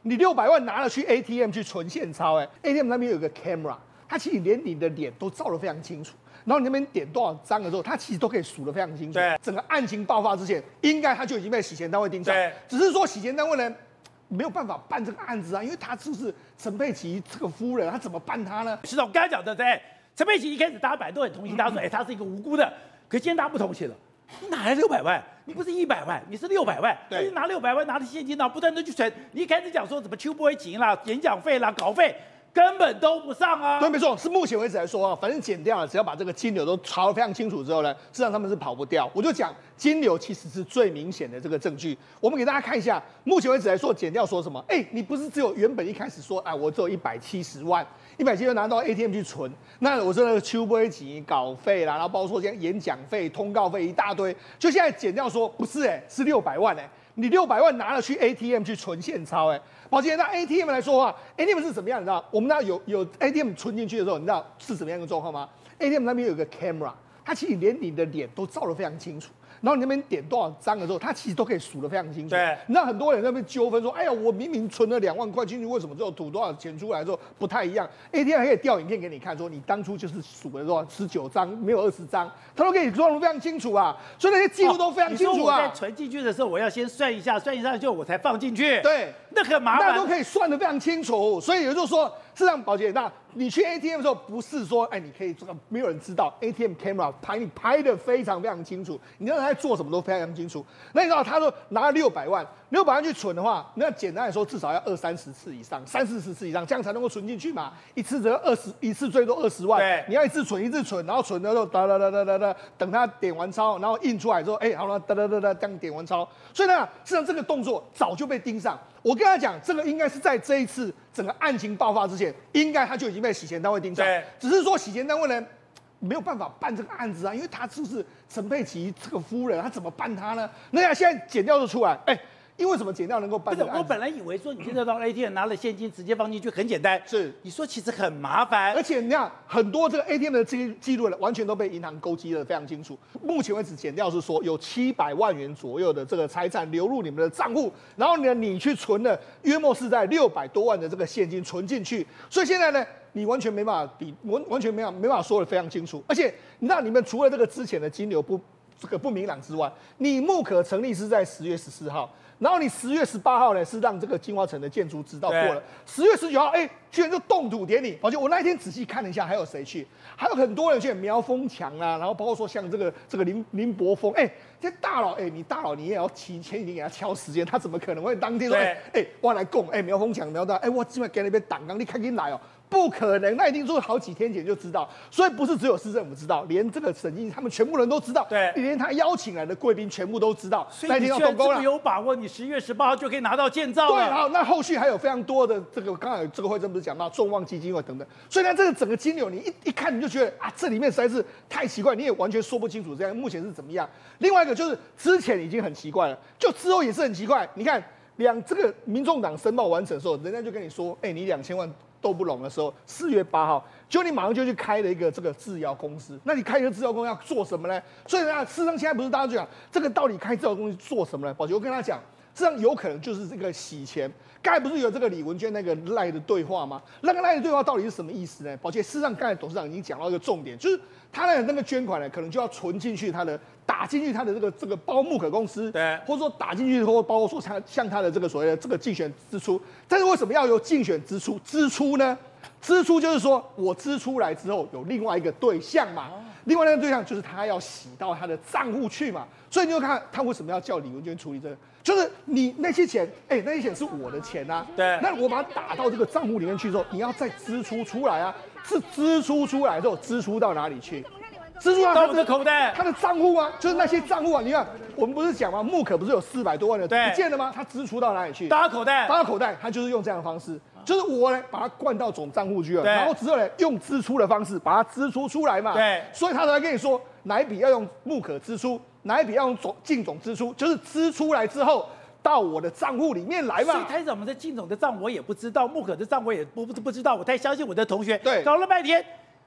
你600万拿了去 ATM 去存现钞，ATM 那边有一个 camera， 它其实连你的脸都照得非常清楚。然后你那边点多少张的时候，它其实都可以数得非常清楚。 对， 整个案情爆发之前，应该它就已经被洗钱单位盯上。 对， 只是说洗钱单位呢没有办法办这个案子啊，因为他就是陈佩琪这个夫人，他怎么办他呢？ 是的，我刚才讲的，对，陈佩琪一开始大家本来都很同情，大家说，他是一个无辜的，可是现在大家不同情了。你哪来600万？你不是100万，你是600万。 对， 你拿600万，拿着现金，然后不断的去存。你一开始讲说什么秋波情啦、演讲费啦、稿费，根本都不上啊。 对，没错，是目前为止来说啊，反正减掉了，只要把这个金流都查得非常清楚之后呢，事实上他们是跑不掉。我就讲金流其实是最明显的这个证据。我们给大家看一下，目前为止来说，减掉说什么？你不是只有原本一开始说，我只有170万，170万拿到 ATM 去存，那我说那个秋波情、稿费啦，然后包括说像演讲费、通告费一大堆，就现在减掉说不是是600万你600万拿了去 ATM 去存现钞抱歉，那 ATM 来说的话 ，ATM 是怎么样？你知道，我们那有 ATM 存进去的时候，你知道是怎么样的状况吗 ？ATM 那边有一个 camera， 它其实连你的脸都照得非常清楚。然后你那边点多少张的时候，它其实都可以数得非常清楚。 对， 你知道很多人在那边纠纷说，哎呀，我明明存了2万块进去，为什么最后吐多少钱出来之后不太一样 ？ATM 还可以调影片给你看，说你当初就是数了多少19张，没有20张，它都可以做得非常清楚啊。所以那些记录都非常清楚啊。 你说我在存进去的时候，我要先算一下就我才放进去。 对， 那很麻烦， 那都可以算得非常清楚。所以也就是说，是让宝姐，那你去 ATM 的时候，不是说你可以这个没有人知道 ATM camera 拍得非常非常清楚，你知道他在做什么都非常清楚。那你知道他说拿了600万去存的话，那简单来说至少要20-30次以上，30-40次以上，这样才能够存进去嘛。一次只要一次最多20万， 对， 你要一次存，然后存的时候等他点完钞，然后印出来之后，好了，这样点完钞。所以呢，事实上这个动作早就被盯上。我跟他讲，这个应该是在这一次整个案情爆发之前，应该他就已经被洗钱单位盯上。 对， 只是说洗钱单位呢没有办法办这个案子啊，因为他就是陈佩琪这个夫人，他怎么办他呢？那现在检调就出来，因为什么检调能够办这个案子？ 我本来以为说你现在到 ATM 拿了现金直接放进去很简单， 是你说其实很麻烦， 而且你看很多这个 ATM 的记录完全都被银行勾稽的非常清楚。目前为止检调是说有700万元左右的这个财产流入你们的账户，然后呢你去存了约莫是在600多万的这个现金存进去，所以现在呢你完全没办法完全没办法说的非常清楚。而且你知道你们除了这个之前的金流不明朗之外，你木可成立是在10月14号。然后你10月18号呢，是让这个金华城的建筑知道过了。10月19号，居然就动土典礼。而且我那一天仔细看了一下，还有谁去？还有很多人去，苗峰强啊，然后包括说像这个林柏峰，这大佬，你大佬你也要前几天给他敲时间，他怎么可能会当天说，我来供，苗峰强苗大，我今晚给那边党纲，你赶紧来哦。不可能，那一定是好几天前就知道，所以不是只有市政府知道，连这个审计他们全部人都知道， 对， 连他邀请来的贵宾全部都知道。 所以你居然这么有把握，你10月18号就可以拿到建造了。 对，好，那后续还有非常多的这个，刚才这个会政不是讲到众望基金会等等，所以呢，这个整个金流你一看你就觉得这里面实在是太奇怪，你也完全说不清楚这样目前是怎么样。另外一个就是之前已经很奇怪了，就之后也是很奇怪。你看这个民众党申报完成的时候，人家就跟你说，你2000万。斗不拢的时候，4月8号，就你马上就去开了一个这个制药公司。那你开一个制药公司要做什么呢？所以呢，事实上现在不是大家就讲这个到底开制药公司做什么呢？宝杰，我跟他讲，实际上有可能就是这个洗钱。刚才不是有这个李文娟那个赖的对话吗？那个赖的对话到底是什么意思呢？宝杰，事实上刚才董事长已经讲到一个重点，就是他的那个捐款呢，可能就要存进去打进去他的这个包木可公司， 对， 或者说打进去，或包括说像他的这个所谓的这个竞选支出。但是为什么要有竞选支出呢？支出就是说我支出来之后有另外一个对象嘛，另外那个对象就是他要洗到他的账户去嘛。所以你就看他为什么要叫李文娟处理这个，就是你那些钱，那些钱是我的钱啊， 对， 那我把它打到这个账户里面去之后，你要再支出出来啊，是支出出来之后支出到哪里去？支出到我的口袋， 他的账户啊，就是那些账户啊。你看，我们不是讲吗？木可不是有400多万的不见了吗？他支出到哪里去？ 打口袋， 他就是用这样的方式，就是我呢把它灌到总账户去了，然后之后呢用支出的方式把它支出出来嘛。 对， 所以他才跟你说哪一笔要用木可支出，哪一笔要用净总支出，就是支出来之后到我的账户里面来嘛。 所以台长，我们的靳总的账我也不知道，木可的账我也不知道，我太相信我的同学。 对， 搞了半天。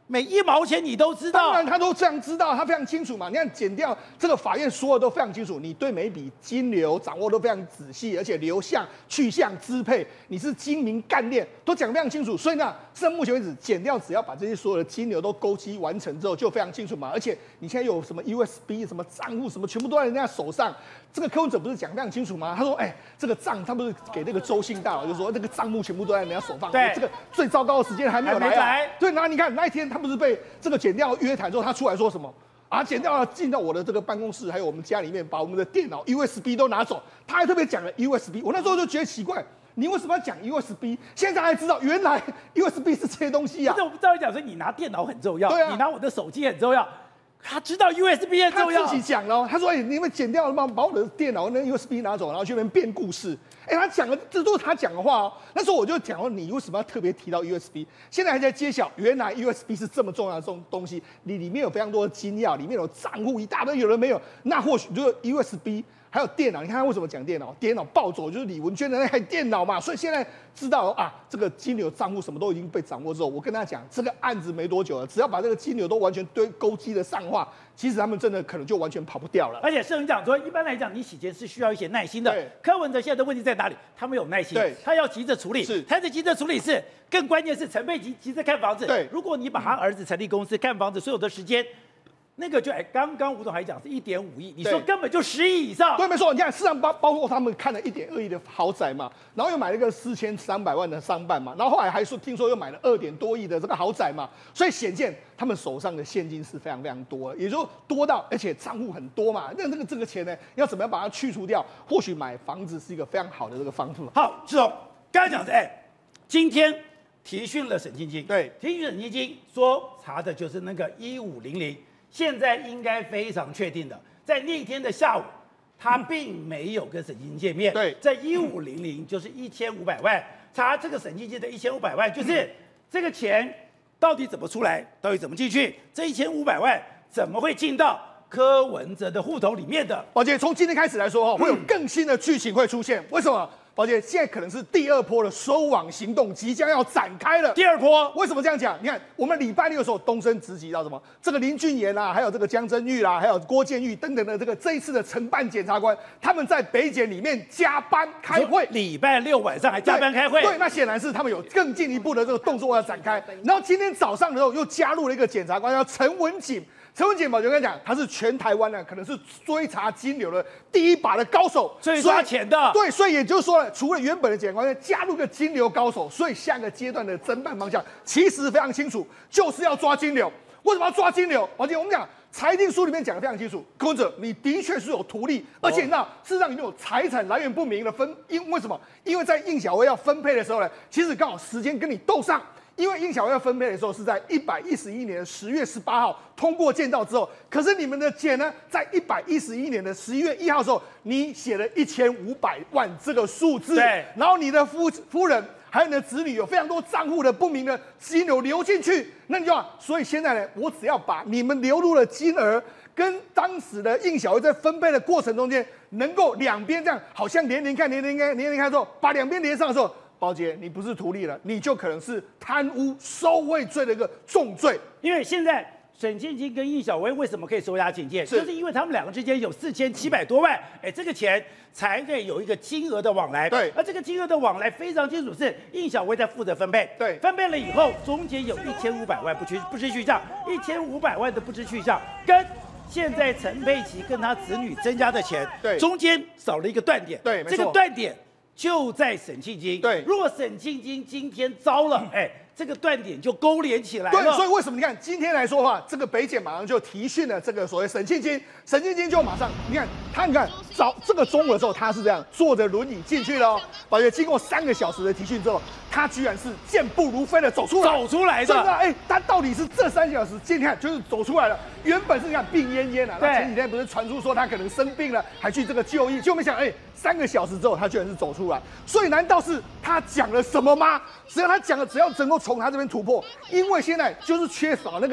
每1毛钱你都知道。 当然他都这样知道，他非常清楚嘛。你看减掉这个法院说的都非常清楚，你对每一笔金流掌握都非常仔细，而且流向、去向支配，你是精明干练，都讲非常清楚。所以呢，至目前为止，减掉只要把这些所有的金流都勾稽完成之后，就非常清楚嘛。而且你现在有什么 USB、什么账户、什么，全部都在人家手上。这个柯文哲不是讲非常清楚吗？他说，这个账他不是给那个周信大佬，就说这个账目全部都在人家手上。 对， 这个最糟糕的时间还没有来。对，然后你看那一天他不是被这个减掉约谈之后，他出来说什么？减掉了进到我的这个办公室，还有我们家里面，把我们的电脑 USB 都拿走。他还特别讲了 USB， 我那时候就觉得奇怪，你为什么要讲 USB？ 现在才知道原来 USB 是这些东西啊！ 不是，我们照理讲说，你拿电脑很重要， 对啊， 你拿我的手机很重要。他知道 USB 很重要， 他自己讲了，他说：“你们剪掉了吗？把我的电脑那 USB 拿走，然后去那边编故事。”他讲的这都是他讲的话哦。那时候我就讲说，你为什么要特别提到 USB？ 现在还在揭晓，原来 USB 是这么重要的这种东西，你里面有非常多的金钥，里面有账户一大堆，有人没有，那或许就是 USB。还有电脑，你看他为什么讲电脑？电脑暴走就是李文娟的那台电脑嘛，所以现在知道这个金流账户什么都已经被掌握之后，我跟他讲，这个案子没多久了，只要把这个金流都完全勾稽的上话，其实他们真的可能就完全跑不掉了。 而且社民讲说，一般来讲，你洗钱是需要一些耐心的。柯文哲现在的问题在哪里？他没有耐心，他要急着处理。他的急着处理是，更关键是陈佩琪急着看房子。 对， 如果你把他儿子成立公司看房子，所有的时间。那个就刚刚吴总还讲是1.5亿，你说根本就10亿以上。 对，没错。你看，市场包括他们看了1.2亿的豪宅嘛，然后又买了一个4300万的商办嘛，然后后来还听说又买了2点多亿的这个豪宅嘛，所以显见他们手上的现金是非常非常多，也就多到而且账户很多嘛。那这个钱呢，要怎么样把它去除掉？或许买房子是一个非常好的这个方法。 好，志总刚才讲的，今天提讯了沈晶晶， 对， 提讯沈晶晶说查的就是那个1500。现在应该非常确定的，在那天的下午，他并没有跟沈晶晶见面。 对， 在1500就是1500万，查这个沈晶晶的1500万，就是这个钱到底怎么出来，到底怎么进去？这1500万怎么会进到柯文哲的户头里面的？ 宝姐，从今天开始来说，会有更新的剧情会出现。为什么？宝姐，现在可能是第2波的收网行动即将要展开了。 第2波为什么这样讲？你看，我们礼拜6的时候东升直击到什么？这个林俊彦啦，还有这个江真玉啦，还有郭建玉等等的这一次的承办检察官，他们在北检里面加班开会。 礼拜6晚上还加班开会？ 对，那显然是他们有更进一步的这个动作要展开。然后今天早上的时候又加入了一个检察官，叫陈文锦。陈文锦宝就跟他讲，他是全台湾呢，可能是追查金流的第1把的高手， 所以抓钱的。 对，所以也就是说，除了原本的检察官，加入个金流高手，所以下个阶段的侦办方向其实非常清楚，就是要抓金流。为什么要抓金流？而且我们讲裁定书里面讲得非常清楚，柯文哲你的确是有图利，而且那事实上你有财产来源不明的为什么？因为在应小薇要分配的时候呢，其实刚好时间跟你斗上。因为应小薇要分配的时候是在111年10月18号通过建造之后，可是你们的检呢，在111年的11月1号的时候，你写了1500万这个数字， 对， 然后你的夫人还有你的子女有非常多账户的不明的金流流进去，那你就所以现在呢，我只要把你们流入的金额跟当时的应小薇在分配的过程中间，能够两边这样好像连看之后，把两边连上的时候。宝姐，你不是图利了，你就可能是贪污受贿罪的一个重罪。 因为现在沈晶晶跟应小薇为什么可以收押警戒，就是因为他们2个之间有4700多万，这个钱才可以有一个金额的往来。 对， 而这个金额的往来非常清楚，是应小薇在负责分配。 对， 分配了以后，中间有1500万不知去向，1500万的不知去向，跟现在陈佩琪跟他子女增加的钱， 对， 中间少了一个断点。 对，没错， 这个断点。就在沈庆金， 对， 如果沈庆金今天遭了，这个断点就勾连起来了。 对，所以为什么你看今天来说的话，这个北检马上就提讯了这个所谓沈庆金，沈庆金就马上，你看早这个中午的时候他是这样坐着轮椅进去了哦，而且经过3个小时的提讯之后，他居然是健步如飞的走出来的。他到底是这3小时今天就是走出来了，原本是你看病恹恹啊，那前几天不是传出说他可能生病了，还去这个就医，就没想3个小时之后他居然是走出来，所以难道是他讲了什么吗？只要他讲了，只要能够从他这边突破，因为现在就是缺少那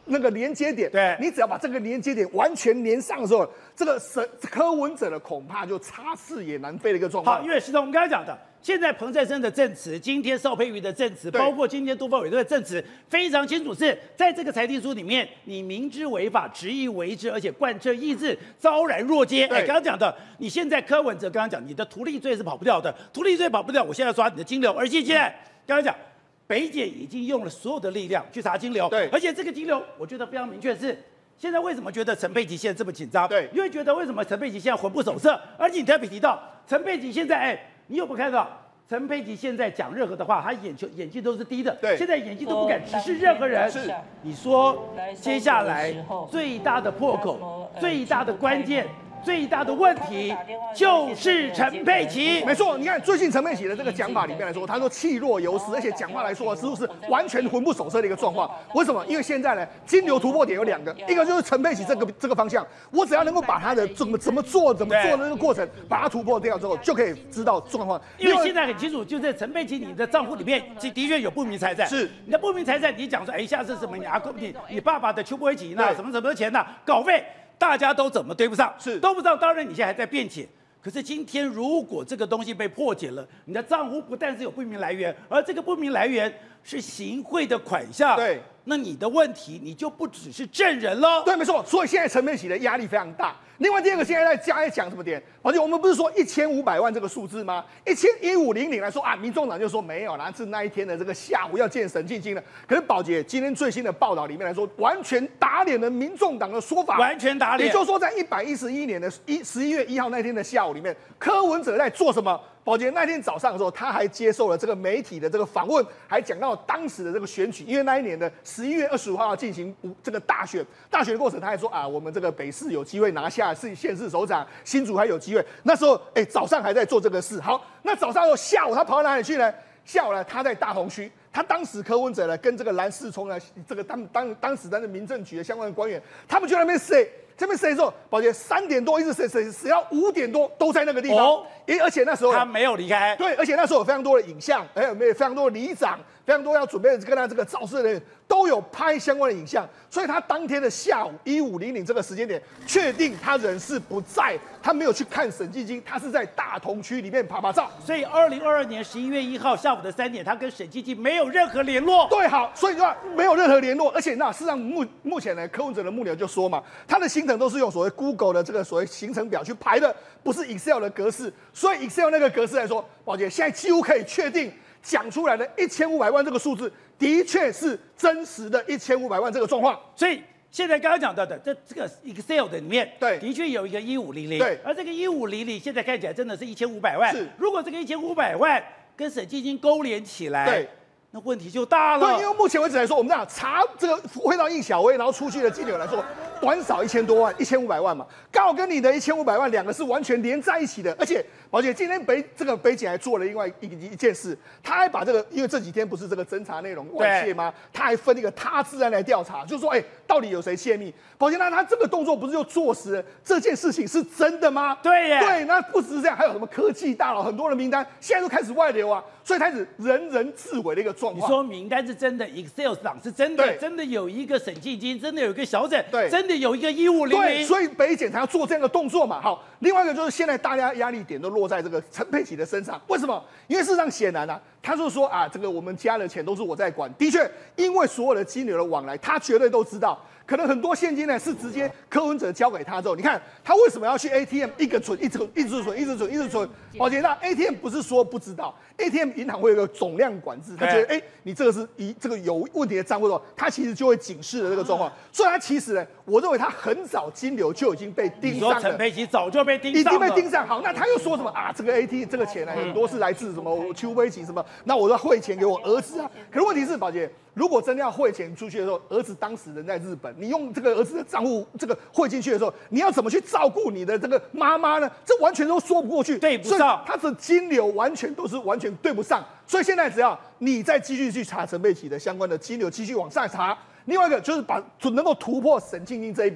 那个连接点， 对， 你只要把这个连接点完全连上的时候，这个柯文哲的恐怕就插翅也难飞的一个状况。 好，因为石头我们刚才讲的。现在彭再生的证词，今天邵佩瑜的证词，包括今天杜峰伟的证词，非常清楚是在这个裁定书里面，你明知违法，执意为之，而且贯彻意志，昭然若揭。哎，刚刚讲的，你现在柯文哲刚刚讲，你的图利罪是跑不掉的，图利罪跑不掉，我现在抓你的金流，而且现在刚刚讲，北检已经用了所有的力量去查金流， 对， 而且这个金流，我觉得非常明确是。现在为什么觉得陈佩琪现在这么紧张？ 对， 因为觉得为什么陈佩琪现在魂不守舍，而且你特别提到陈佩琪现在，你有没有看到？陈佩琪现在讲任何的话，他眼睛都是低的， 对， 现在眼睛都不敢直视任何人。 是， 你说接下来最大的破口、最大的关键、最大的问题就是陈佩琪。 没错，你看最近陈佩琪的这个讲法里面来说，他说气若游丝，而且讲话来说似乎是完全魂不守舍的一个状况。为什么？因为现在呢，金流突破点有2个，一个就是陈佩琪这个方向，我只要能够把他的怎么做的那个过程把它突破掉之后，就可以知道状况。 因为现在很清楚，就是陈佩琪你的账户里面的确有不明财产， 是你的不明财产，你讲说，哎，下次什么你阿公你爸爸的邱波奇那什么的钱呐，稿费。大家都怎么对不上？ 是都不知道。当然，你现在还在辩解。可是今天如果这个东西被破解了，你的账户不但是有不明来源，而这个不明来源是行贿的款项， 对， 那你的问题你就不只是证人喽。 对，没错。所以现在陈佩琪的压力非常大。另外第二个，现在在讲什么点？而且我们不是说1500万这个数字吗？1500来说啊，民众党就说没有啦，是那一天的这个下午要见沈庆京了。可是宝洁今天最新的报道里面来说，完全打脸了民众党的说法， 完全打脸。 也就是说，在111年的11月1号那天的下午里面，柯文哲在做什么？宝洁那天早上的时候，他还接受了这个媒体的这个访问，还讲到当时的这个选举，因为那一年的11月25号要进行这个大选的过程，他还说啊，我们这个北市有机会拿下县市首长，新竹还有机会。那时候早上还在做这个事。好，那早上下午他跑到哪里去呢？下午呢，他在大同区。他当时柯文哲呢，跟这个蓝世聪呢，这个当时的民政局的相关的官员，他们就在那边塞。这边塞的时候，宝洁3点多一直塞到5点多都在那个地方。而且那时候他没有离开。 对，而且那时候有非常多的影像，还有非常多的里长，非常多要准备跟他这个造势的人都有拍相关的影像。所以他当天的下午1500这个时间点，确定他人是不在，他没有去看沈纪京，他是在大同区里面拍照。 所以2022年11月1号下午的3点，他跟沈纪京没有任何联络。 对，好，所以说没有任何联络，而且事实上目前呢，柯文哲的幕僚就说嘛，他的行程都是用所谓 Google 的这个所谓行程表去排的，不是 Excel 的格式。所以 Excel 那个格式来说，宝洁现在几乎可以确定讲出来的1500万这个数字，的确是真实的1500万这个状况。 所以现在刚刚讲到的这个 Excel 的里面， 对， 的确有一个1500， 对， 而这个1500现在看起来真的是1500万。 是， 如果这个1500万跟沈纪京勾连起来， 对。 那问题就大了。 对，因为目前为止来说，我们这样查这个汇到应小薇，然后出去的金流来说，短少1000多万，1500万嘛，刚好跟你的1500万2个是完全连在一起的。而且，宝洁今天北检还做了另外一件事，他还把这个，因为这几天不是这个侦查内容外泄吗？他还分一个他治案来调查，就是说，到底有谁泄密？宝洁那他这个动作不是就坐实了这件事情是真的吗？ 对耶。 对，那不只是这样，还有什么科技大佬很多的名单，现在都开始外流啊，所以开始人人自危的一个状况。 你说名单是真的 ，Excel 档是真的，真的有一个沈纪京，真的有一个小沈， 对， 真的有一个1500。 对，所以北检才要做这样的动作嘛。好，另外一个就是现在大家压力点都落在这个陈佩琪的身上，为什么？因为事实上显然啊，他就说啊，这个我们家的钱都是我在管。的确，因为所有的金流的往来，他绝对都知道。可能很多现金呢是直接柯文哲交给他之后，你看他为什么要去 ATM 一个存一直存？宝洁那 ATM 不是说不知道 ，ATM 银行会有个总量管制，他觉得你这个是这个有问题的账户的话，他其实就会警示的这个状况。所以他其实呢，我认为他很早金流就已经被盯上了。 你说陈佩琪早就被盯上了， 已经被盯上。好，那他又说什么啊？这个 AT 这个钱呢，很多是来自什么邱威奇什么？那我要汇钱给我儿子啊。可是问题是，宝洁，如果真的要汇钱出去的时候，儿子当时人在日本，你用这个儿子的账户这个汇进去的时候，你要怎么去照顾你的这个妈妈呢？这完全都说不过去， 对不上， 他的金流完全对不上。所以现在只要你再继续去查陈佩琪的相关的金流，继续往上查。另外一个就是能够突破沈庆京这一边，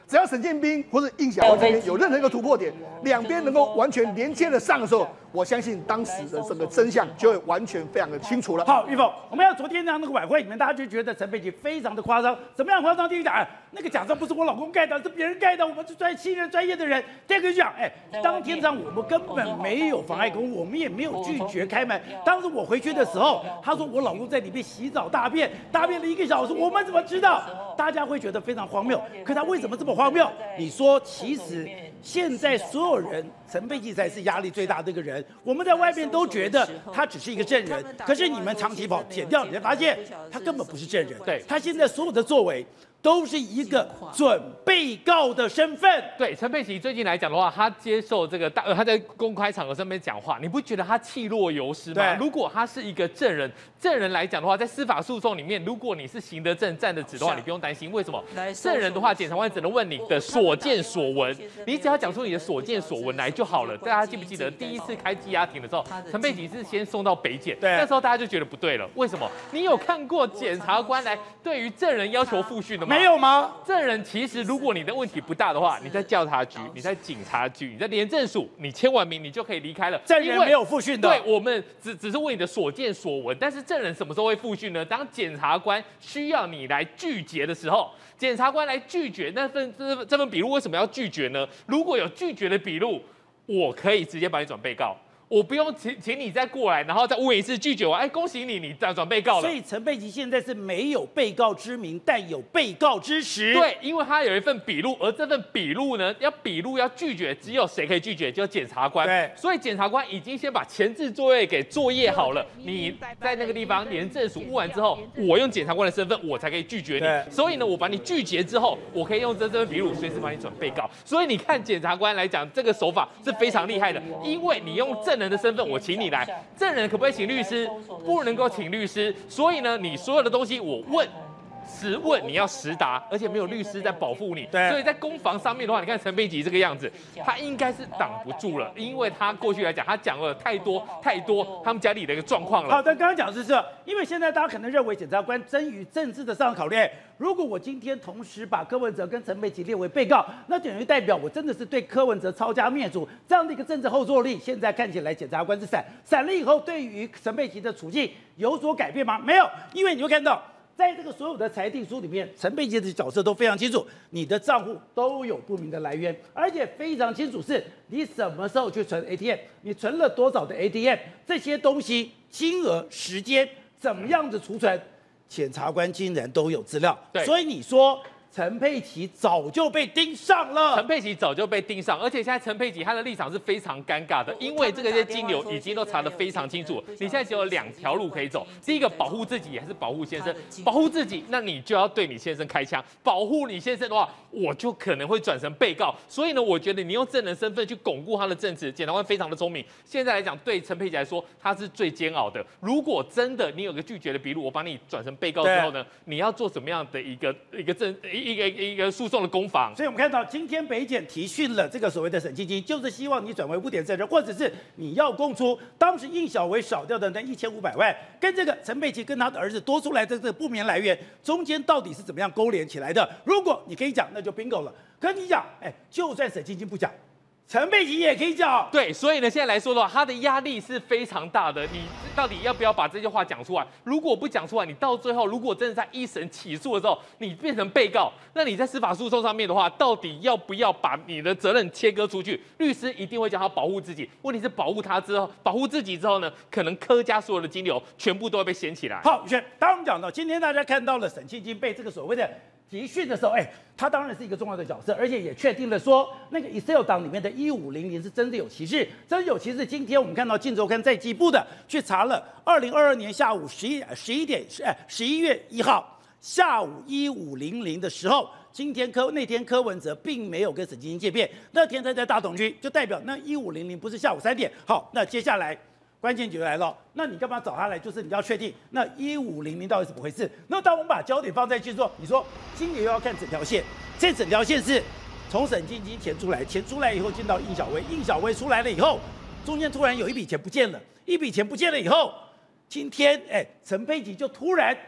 只要沈建斌或者应小薇这边有任何一个突破点，两边能够完全连接的上的时候，我相信当时的整个真相就会完全非常的清楚了。 好，玉凤，我们要昨天那个晚会里面，大家就觉得陈佩琪非常的夸张，怎么样夸张？第一讲，那个奖章不是我老公盖的，是别人盖的，我们是信任专业的人。第二个就讲，当天上我们根本没有妨碍公务，我们也没有拒绝开门。当时我回去的时候，他说我老公在里面洗澡大便了1个小时，我们怎么知道？大家会觉得非常荒谬。可他为什么这么荒谬？你说，其实现在所有人，陈佩琪才是压力最大的一个人。我们在外面都觉得他只是一个证人，可是你们长期剪掉，你会发现他根本不是证人。 对， 他现在所有的作为都是一个准被告的身份。 对，陈佩琪最近来讲的话，他接受这个他在公开场合上面讲话，你不觉得他气若游丝吗？如果他是一个证人来讲的话，在司法诉讼里面，如果你是行得正站得直的话，你不用担心。为什么？证人的话，检察官只能问你的所见所闻，你只要讲出你的所见所闻来就好了。大家记不记得第一次开羁押庭的时候，陈佩琪是先送到北检，那时候大家就觉得不对了。为什么？你有看过检察官来对于证人要求复讯的吗？ 没有吗？ 证人其实，如果你的问题不大的话，你在调查局、你在警察局、你在廉政署，你签完名你就可以离开了。 证人没有复讯的。 对，我们只是问你的所见所闻，但是证人什么时候会复讯呢？当检察官需要你来拒绝的时候，检察官来拒绝这份笔录为什么要拒绝呢？如果有拒绝的笔录，我可以直接把你转被告。我不用请你再过来，然后再问一次拒绝完，恭喜你转被告了。 所以陈佩琪现在是没有被告之名，但有被告之实。 对，因为他有一份笔录，而这份笔录呢，要拒绝，只有谁可以拒绝？就检察官。 对， 所以检察官已经先把前置作业给作业好了。你在那个地方廉政署问完之后，我用检察官的身份，我才可以拒绝你。所以呢，我把你拒绝之后，我可以用这份笔录随时把你转被告。所以你看检察官来讲，这个手法是非常厉害的，因为你用证人的身份，我请你来，证人可不可以请律师？不能够请律师，所以呢，你所有的东西我问。实问你要实答，而且没有律师在保护你，所以在攻防上面的话，你看陈佩琪这个样子，他应该是挡不住了，因为他过去来讲，他讲了太多他们家里的一个状况了。 好的，刚刚讲的是这，因为现在大家可能认为检察官针于政治的上考虑，如果我今天同时把柯文哲跟陈佩琪列为被告，那等于代表我真的是对柯文哲抄家灭族这样的一个政治后坐力。现在看起来检察官是闪了以后，对于陈佩琪的处境有所改变吗？没有，因为你会看到。在这个所有的裁定书里面，陈佩琪的角色都非常清楚，你的账户都有不明的来源，而且非常清楚是你什么时候去存 ATM， 你存了多少的 ATM， 这些东西、金额、时间怎么样的储存，检察官竟然都有资料。所以你说陈佩琪早就被盯上了， 陈佩琪早就被盯上，而且现在陈佩琪他的立场是非常尴尬的，因为这些金流已经都查得非常清楚，你现在只有2条路可以走，第一个保护自己还是保护先生？保护自己，那你就要对你先生开枪；保护你先生的话，我就可能会转成被告。所以呢，我觉得你用证人身份去巩固他的证词，检察官非常的聪明。现在来讲，对陈佩琪来说，他是最煎熬的。如果真的你有个拒绝的笔录，我把你转成被告之后呢，你要做什么样的一个诉讼的攻防？ 所以我们看到今天北检提讯了这个所谓的沈庆金，就是希望你转为污点证人，或者是你要供出当时应小薇少掉的那1500万，跟这个陈佩琪跟他的儿子多出来的这个不明来源中间到底是怎么样勾连起来的？如果你可以讲，那就 bingo 了。可你讲，就算沈庆金不讲，陈佩琪也可以讲。 对，所以呢，现在来说的话，他的压力是非常大的。你到底要不要把这句话讲出来？如果不讲出来，你到最后如果真的在一审起诉的时候，你变成被告，那你在司法诉讼上面的话，到底要不要把你的责任切割出去？律师一定会叫他保护自己。问题是保护他之后，保护自己之后呢，可能柯家所有的金流全部都会被掀起来。 好，宇轩，当我们讲到今天大家看到了沈庆金被这个所谓的提讯的时候，他当然是一个重要的角色，而且也确定了说，那个 Excel 档里面的1500是真的有歧视，真的有歧视。今天我们看到《镜周刊》在进一步的去查了2022年下午11月1号下午1500的时候，那天柯文哲并没有跟沈庆金见面，那天他在大同区，就代表那1500不是下午3点。好，那接下来。关键就来了，那你干嘛找他来？就是你要确定那1500到底怎么回事。那当我们把焦点放在去说，你说今年又要看整条线，这整条线是从沈庆金钱出来以后进到应小薇出来了以后，中间突然有一笔钱不见了，以后，今天陈佩琪就突然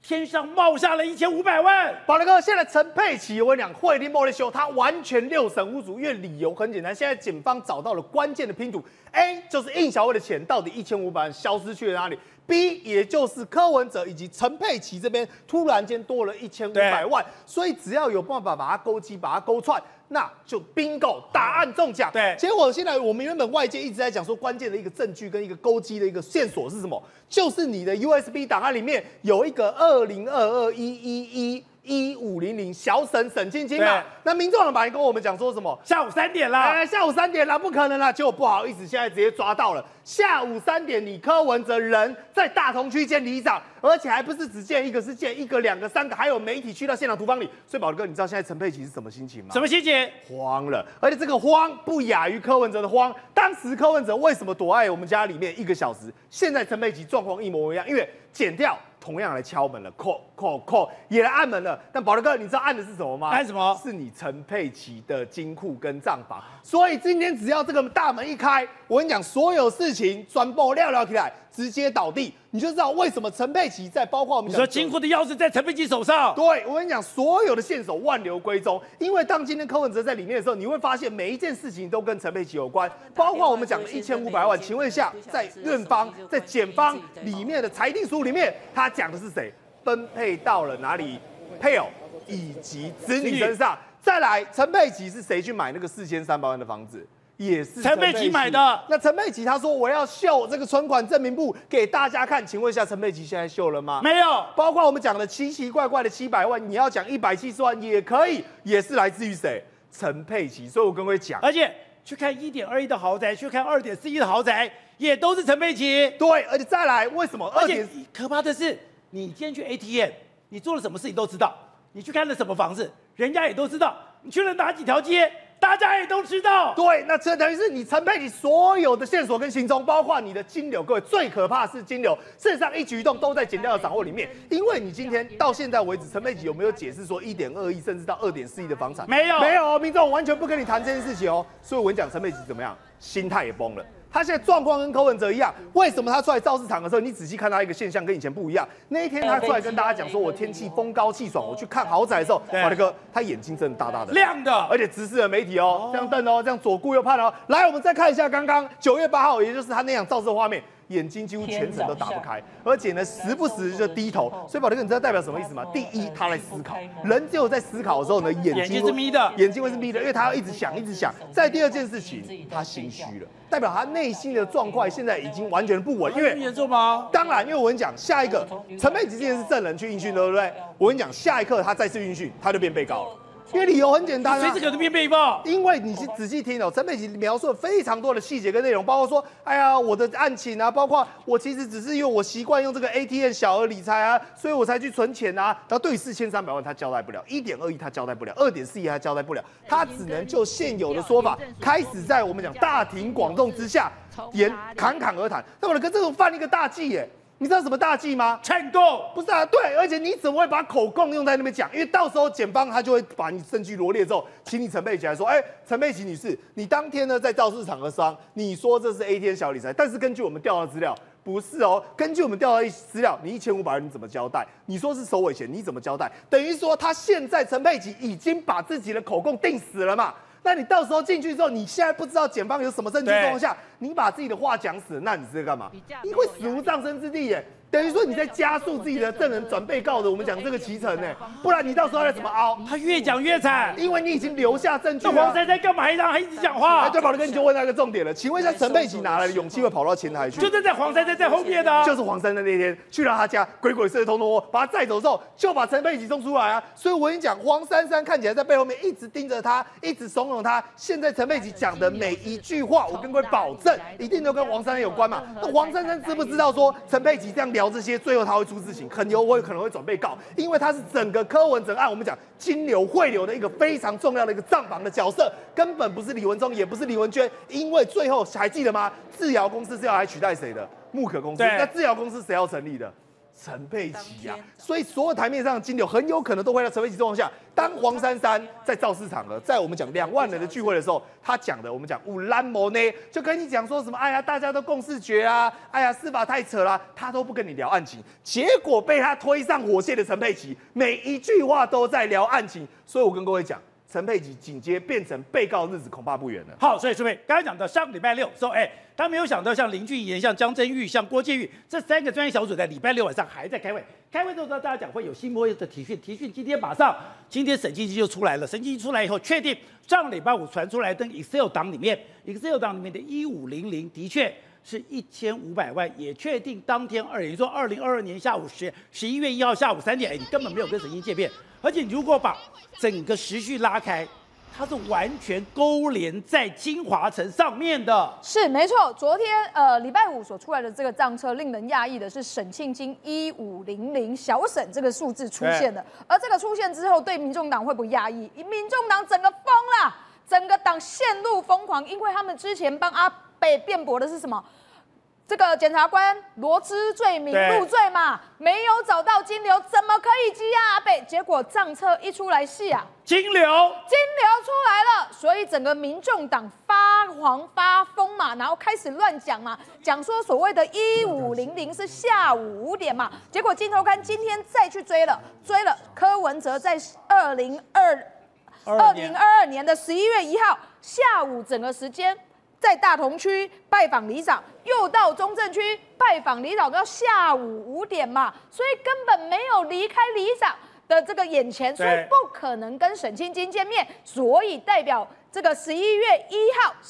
天上冒下了1500万。 宝德哥，现在陈佩琪，我跟你讲，惠利莫雷修，他完全六神无主，因为理由很简单，现在检方找到了关键的拼图 ，A 就是应小薇的钱到底1500万消失去了哪里 ，B 也就是柯文哲以及陈佩琪这边突然间多了1500万，所以只要有办法把它勾稽，把它勾串。那就 bingo 答案中奖。 对， 结果现在我们原本外界一直在讲说，关键的一个证据跟一个勾稽的一个线索是什么？就是你的 USB 档案里面有一个2022-111-1500小沈晶晶嘛。那民众党本来跟我们讲说什么？ 下午3点啦， 下午3点啦，不可能啦。结果不好意思，现在直接抓到了。下午3点，你柯文哲人在大同区见里长，而且还不是只见一个，是见1个、2个、3个，还有媒体去到现场图访里。所以宝哥，你知道现在陈佩琪是什么心情吗？ 什么心情？ 慌了，而且这个慌不亚于柯文哲的慌。当时柯文哲为什么躲在我们家里面1个小时？现在陈佩琪状况一模一样，因为检调同样来敲门了，扣也来按门了。但宝哥，你知道按的是什么吗？ 按什么？ 是你陈佩琪的金库跟账房。所以今天只要这个大门一开，我跟你讲，所有事情全部撂起来，直接倒地，你就知道为什么陈佩琪在包括我们你说金库的钥匙在陈佩琪手上。 对，我跟你讲，所有的线索万流归宗，因为当今天柯文哲在里面的时候，你会发现每一件事情都跟陈佩琪有关，包括我们讲的1500万。请问一下，在院方、在检方里面的裁定书里面，他讲的是谁？分配到了哪里？配偶以及子女身上。再来，陈佩琪是谁去买那个4300万的房子？也是陈佩琪买的。 那陈佩琪他说我要秀这个存款证明簿给大家看，请问一下陈佩琪现在秀了吗？ 没有。 包括我们讲的奇奇怪怪的700万，你要讲170万也可以，也是来自于谁？陈佩琪。所以我跟各位讲， 而且去看1.21的豪宅，去看2.41的豪宅，也都是陈佩琪。 对，而且再来，为什么？ 而且可怕的是，你今天去 ATM， 你做了什么事情都知道，你去看了什么房子，人家也都知道，你去了哪几条街，大家也都知道。 对，那这等于是你陈佩琪所有的线索跟行踪，包括你的金流，各位最可怕的是金流，事实上一举一动都在检调的掌握里面。因为你今天到现在为止，陈佩琪有没有解释说1.2亿甚至到2.4亿的房产？ 没有， 没有，民众完全不跟你谈这件事情哦。所以我跟你讲，陈佩琪怎么样，心态也崩了。他现在状况跟柯文哲一样，为什么他出来造势场的时候，你仔细看他一个现象跟以前不一样？那一天他出来跟大家讲说，我天气风高气爽，我去看豪宅的时候，宝德哥他眼睛真的大大的亮的， 而且直视了媒体哦，这样瞪哦，这样左顾右盼哦。来，我们再看一下刚刚9月8号，也就是他那样造势画面。眼睛几乎全程都打不开，而且呢，时不时就低头。所以宝德哥，你知道代表什么意思吗？第一，他在思考，人只有在思考的时候呢，眼睛是眯的， 眼睛会是眯的，因为他要一直想，一直想。再第二件事情，他心虚了，代表他内心的状况现在已经完全不稳。因为严重吗？ 当然，因为我跟你讲，下一个陈佩琪之前是证人去应讯，对不对？我跟你讲，下一刻他再次应讯，他就变被告了。因为理由很简单啊， 随时可能变被告。 因为你是仔细听哦，陈佩琪描述了非常多的细节跟内容，包括说，哎呀，我的案情啊，包括我其实只是因为我习惯用这个 ATM 小额理财啊，所以我才去存钱啊。然后对于4300万他交代不了，1.2亿他交代不了，2.4亿他交代不了，他只能就现有的说法，开始在我们讲大庭广众之下侃侃而谈。那我的哥，这种犯一个大忌耶。你知道什么大忌吗？ 劝供不是啊，对，而且你怎么会把口供用在那边讲？因为到时候检方他就会把你证据罗列之后，请你陈佩琪来说，陈佩琪女士，你当天呢在造势场合上，你说这是 ATM 小理财，但是根据我们调查资料，不是哦，根据我们调查资料，你1500万你怎么交代？你说是收尾钱，你怎么交代？等于说他现在陈佩琪已经把自己的口供定死了嘛？那你到时候进去之后，你现在不知道检方有什么证据状况下，你把自己的话讲死，那你是在干嘛？你会死无葬身之地耶！等于说你在加速自己的证人转被告的，我们讲这个期程呢，不然你到时候要怎么凹？ 他越讲越惨， 因为你已经留下证据了。 那黄珊珊干嘛还一直讲话？ 对，宝德哥，你就问那个重点了，请问一下，陈佩琪哪来的勇气会跑到前台去？ 就是在黄珊珊在后面的， 就是黄珊珊那天去到他家，鬼鬼祟祟、偷偷把他载走之后，就把陈佩琪送出来啊。所以我跟你讲，黄珊珊看起来在背后面一直盯着他，一直怂恿他。现在陈佩琪讲的每一句话，我跟各位保证，一定都跟黄珊珊有关嘛。那黄珊珊知不知道说陈佩琪这样聊这些，最后他会出事情，可能会转被告，因为他是整个柯文哲案我们讲金流汇流的一个非常重要的一个账房的角色，根本不是李文忠，也不是李文娟，因为最后还记得吗？致遥公司是要来取代谁的？木可公司。那致遥公司谁要成立的？ 陈佩琪呀，所以所有台面上的金流很有可能都会在陈佩琪状况下。当黄珊珊在造势场合，在我们讲2万人的聚会的时候，他讲的我们讲乌兰摩呢，就跟你讲说什么，哎呀，大家都共识决啊，哎呀，司法太扯啦，他都不跟你聊案情，结果被他推上火线的陈佩琪，每一句话都在聊案情，所以我跟各位讲。陈佩琪紧接变成被告日子恐怕不远了。 好，所以各位刚才讲到上个礼拜6说，他没有想到像林俊彦、像江真玉、像郭建玉这3个专业小组在礼拜6晚上还在开会。开会之后，大家讲会有新波的提讯，今天审计机就出来了。审计机出来以后，确定上礼拜5传出来的 Excel 档里面的1500的确是1500万，也确定当天你说2022年下午11月1号下午3点，你根本没有跟审计见面。而且你如果把整个时序拉开，它是完全勾连在金华城上面的。 是没错，昨天礼拜5所出来的这个账册，令人讶异的是沈庆金1500小沈这个数字出现了，而这个出现之后，对民众党会不会讶异？民众党整个疯了，整个党陷入疯狂，因为他们之前帮阿北辩驳的是什么？这个检察官罗织罪名入罪嘛，没有找到金流，怎么可以羁押阿北？结果账册一出来是啊， 金流出来了，所以整个民众党发黄发疯嘛，然后开始乱讲嘛，讲说所谓的1500是下午5点嘛，结果镜头看今天再去追了，柯文哲在2022年的11月1号下午整个时间。在大同区拜访里长，又到中正区拜访里长，到下午5点嘛，所以根本没有离开里长的这个眼前，所以不可能跟沈庆金见面，所以代表这个11月1号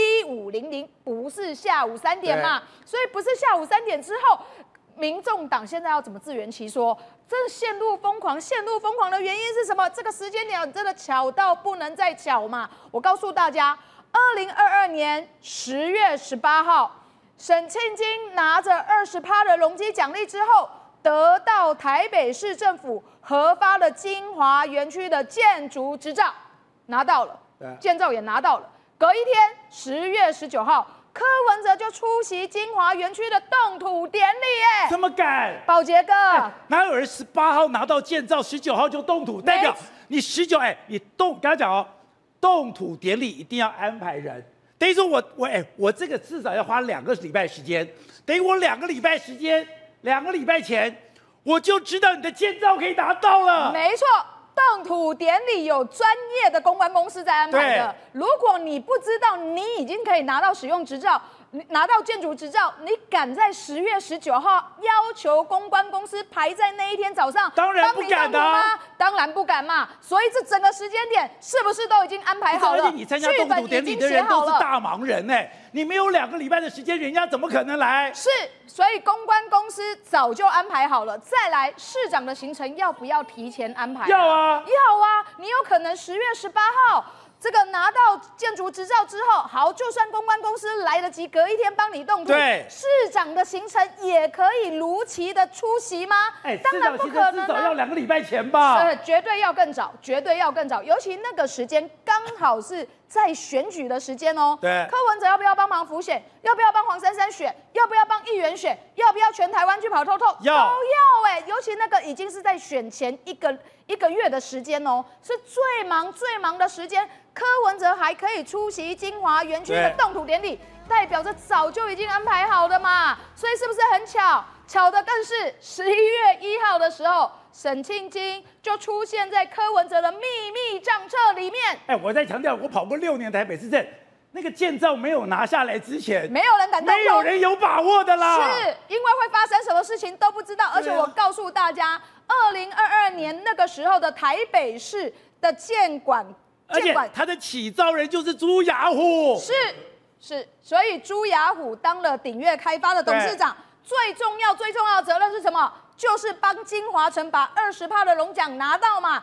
1500不是下午3点嘛，所以不是下午3点之后，民众党现在要怎么自圆其说？真陷入疯狂的原因是什么？这个时间点真的巧到不能再巧嘛！我告诉大家。2022年10月18号，沈庆金拿着20%的容积奖励之后，得到台北市政府核发的金华园区的建筑执照，拿到了，建造也拿到了。隔一天，10月19号，柯文哲就出席金华园区的动土典礼， 怎么敢？ 宝杰哥， 哪有人18号拿到建造，19号就动土？代表你19，你刚才讲哦。动土典礼一定要安排人，等于说我这个至少要花2个礼拜时间，等于我2个礼拜时间，2个礼拜前我就知道你的建造可以拿到了。 没错，动土典礼有专业的公关公司在安排的。如果你不知道你已经可以拿到使用执照，拿到建筑执照，你敢在10月19号要求公关公司排在那一天早上？ 当然不敢的啊， 当然不敢嘛。所以这整个时间点是不是都已经安排好了？ 而且你参加动土典礼的人都是大忙人你没有2个礼拜的时间，人家怎么可能来？ 是，所以公关公司早就安排好了。再来，市长的行程要不要提前安排？ 要啊， 你有可能10月18号。这个拿到建筑执照之后，好，就算公关公司来得及隔一天帮你动土，市长的行程也可以如期的出席吗？当然不可能， 至少要2个礼拜前吧。 绝对要更早，尤其那个时间刚好是在选举的时间哦。 对， 柯文哲要不要帮忙辅选？要不要帮黄珊珊选？要不要帮议员选？要不要全台湾去跑透透？都要尤其那个已经是在选前一个月的时间哦，是最忙的时间。柯文哲还可以出席金华园区的动土典礼，代表着早就已经安排好的嘛，所以是不是很巧？巧的更是11月1号的时候，沈庆金就出现在柯文哲的秘密账册里面。 我在强调，我跑过6年台北市政，那个建造没有拿下来之前， 没有人敢动， 没有人有把握的啦。 是因为会发生什么事情都不知道，而且我告诉大家，2022年那个时候的台北市的建管。 而且他的起造人就是朱雅虎， 是，所以朱雅虎当了鼎悦开发的董事长，最重要的责任是什么？就是帮金华城把20%的荣奖拿到嘛，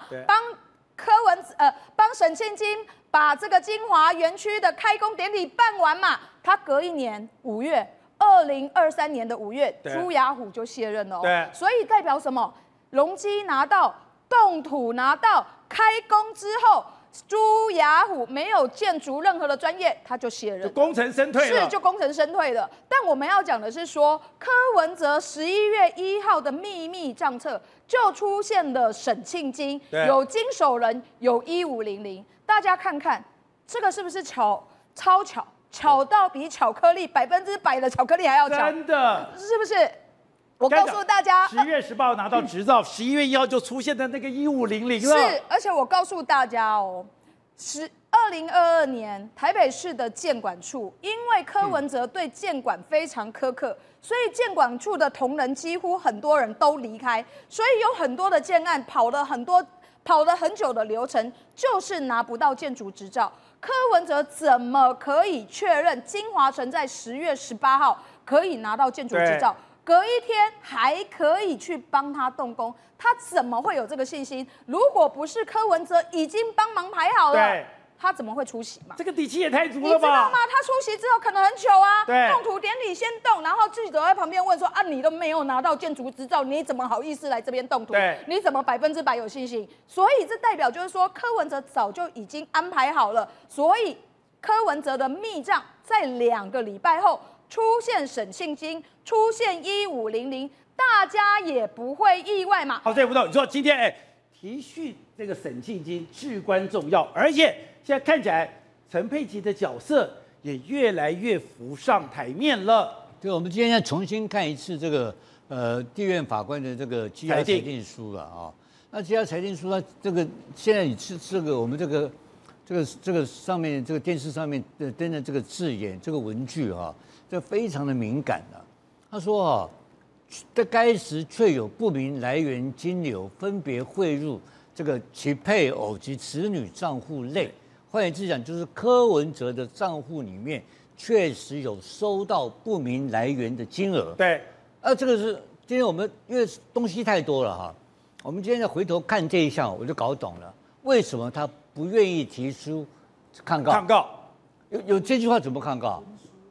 帮沈庆金把这个金华园区的开工典礼办完嘛。他隔一年5月，2023年的5月，朱雅虎就卸任了哦。所以代表什么？容积拿到，动土拿到，开工之后。 朱雅虎没有建筑任何的专业，他就卸任了， 就功成身退了。 是，就功成身退了。但我们要讲的是说，柯文哲11月1号的秘密账册就出现了沈庆金，有经手人，有1500，大家看看这个是不是超巧？巧到比巧克力100%的巧克力还要巧， 真的是不是？我告诉大家 ，10月18号拿到执照，11月1号就出现的那个1500了。 是，而且我告诉大家哦，2022年台北市的建管处，因为柯文哲对建管非常苛刻，所以建管处的同仁几乎很多人都离开，所以有很多的建案跑了很久的流程，就是拿不到建筑执照。柯文哲怎么可以确认金华城在10月18号可以拿到建筑执照？隔一天还可以去帮他动工，他怎么会有这个信心？如果不是柯文哲已经帮忙排好了，他怎么会出席嘛？ 这个底气也太足了吧？ 你知道吗？他出席之后可能很糗啊，动土典礼先动，然后记者在旁边问说啊，你都没有拿到建筑执照，你怎么好意思来这边动土？你怎么100%有信心？所以这代表就是说柯文哲早就已经安排好了，所以柯文哲的密账在2个礼拜后出现沈庆金，出现1500，大家也不会意外嘛。 好，所以吴董，你说今天提讯这个沈庆金至关重要，而且现在看起来陈佩琪的角色也越来越浮上台面了。 对，我们今天要重新看一次这个地院法官的这个羁押裁定书了啊。那羁押裁定书，它这个现在你是这个我们这个上面这个电视上面登的这个字眼这个文句哈，这非常的敏感的。他说啊，在该时确有不明来源金流分别汇入这个其配偶及子女账户内。换言之讲，就是柯文哲的账户里面确实有收到不明来源的金额。 对， 这个是今天我们因为东西太多了哈，我们今天再回头看这一项，我就搞懂了为什么他不愿意提出抗告。 抗告有这句话怎么抗告？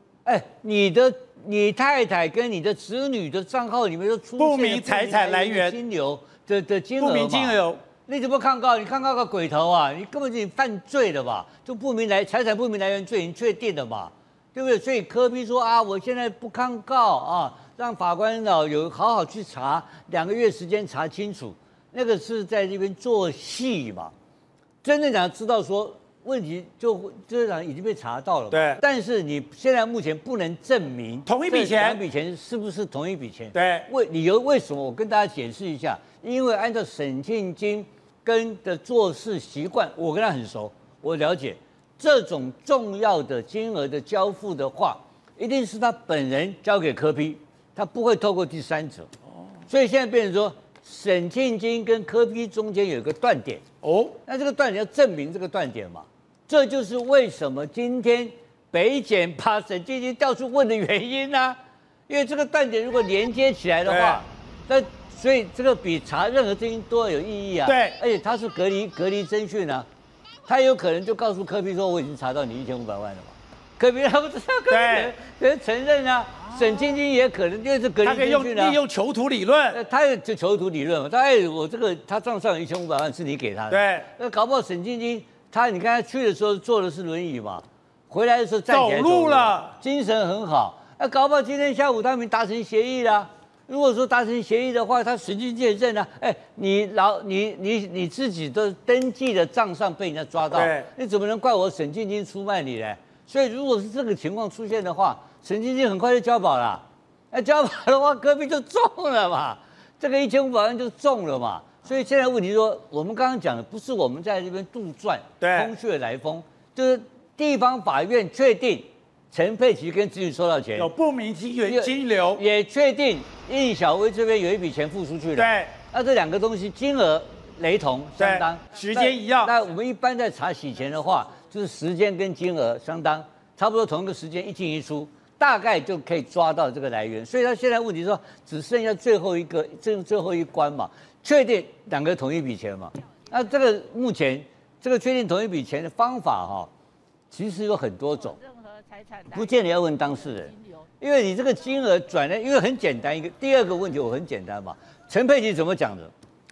你太太跟你的子女的账号里面都出现不明财产来源金流的金额嘛， 不明金额。 你怎么抗告？你抗告个鬼头啊！你根本就犯罪了吧？就财产不明来源罪，你确定了嘛？对不对？所以柯 P 说啊，我现在不抗告啊，让法官有好好去查，2个月时间查清楚，那个是在这边做戏嘛。真正想知道说问题就是讲已经被查到了嘛， 对。 但是你现在目前不能证明同一笔钱， 这2笔钱是不是同一笔钱？ 对。 理由为什么？我跟大家解释一下，因为按照沈庆金的做事习惯，我跟他很熟，我了解这种重要的金额的交付的话，一定是他本人交给柯 P， 他不会透过第三者。所以现在变成说，沈庆金跟柯 P 中间有一个断点。那这个断点要证明这个断点嘛？这就是为什么今天北检把沈庆金调出问的原因啊，因为这个断点如果连接起来的话，那所以这个比查任何证据都要有意义啊。 对， 而且他是隔离侦讯啊，他有可能就告诉柯 P 说我已经查到你1500万了嘛。柯 P 他不知道，柯 P 人承认啊。沈庆金也可能因为是隔离侦讯啊， 利用囚徒理论， 他也就囚徒理论嘛。我这个他账上有1500万是你给他的， 对。 那搞不好沈庆金你看他去的时候坐的是轮椅嘛，回来的时候站起来走路了， 精神很好。搞不好今天下午他们达成协议了。如果说达成协议的话，他沈庆金也认了。你自己的登记的账上被人家抓到，你怎么能怪我沈庆金出卖你呢？所以如果是这个情况出现的话，沈庆金很快就交保了。交保的话，柯 P 就中了嘛，这个1500万就中了嘛。所以现在问题说，我们刚刚讲的不是我们在这边杜撰、空穴来风，就是地方法院确定陈佩琪跟子女收到钱， 有不明金流， 也确定应小薇这边有一笔钱付出去了。 对， 那这2个东西金额雷同，相当， 时间一样。 那我们一般在查洗钱的话，就是时间跟金额相当，差不多同一个时间一进一出，大概就可以抓到这个来源。所以他现在问题说，只剩下最后一关嘛，确定2个同一笔钱嘛。那这个目前这个确定同一笔钱的方法其实有很多种。不见得要问当事人，因为你这个金额转的，因为很简单第二个问题我很简单嘛。陈佩琪怎么讲的？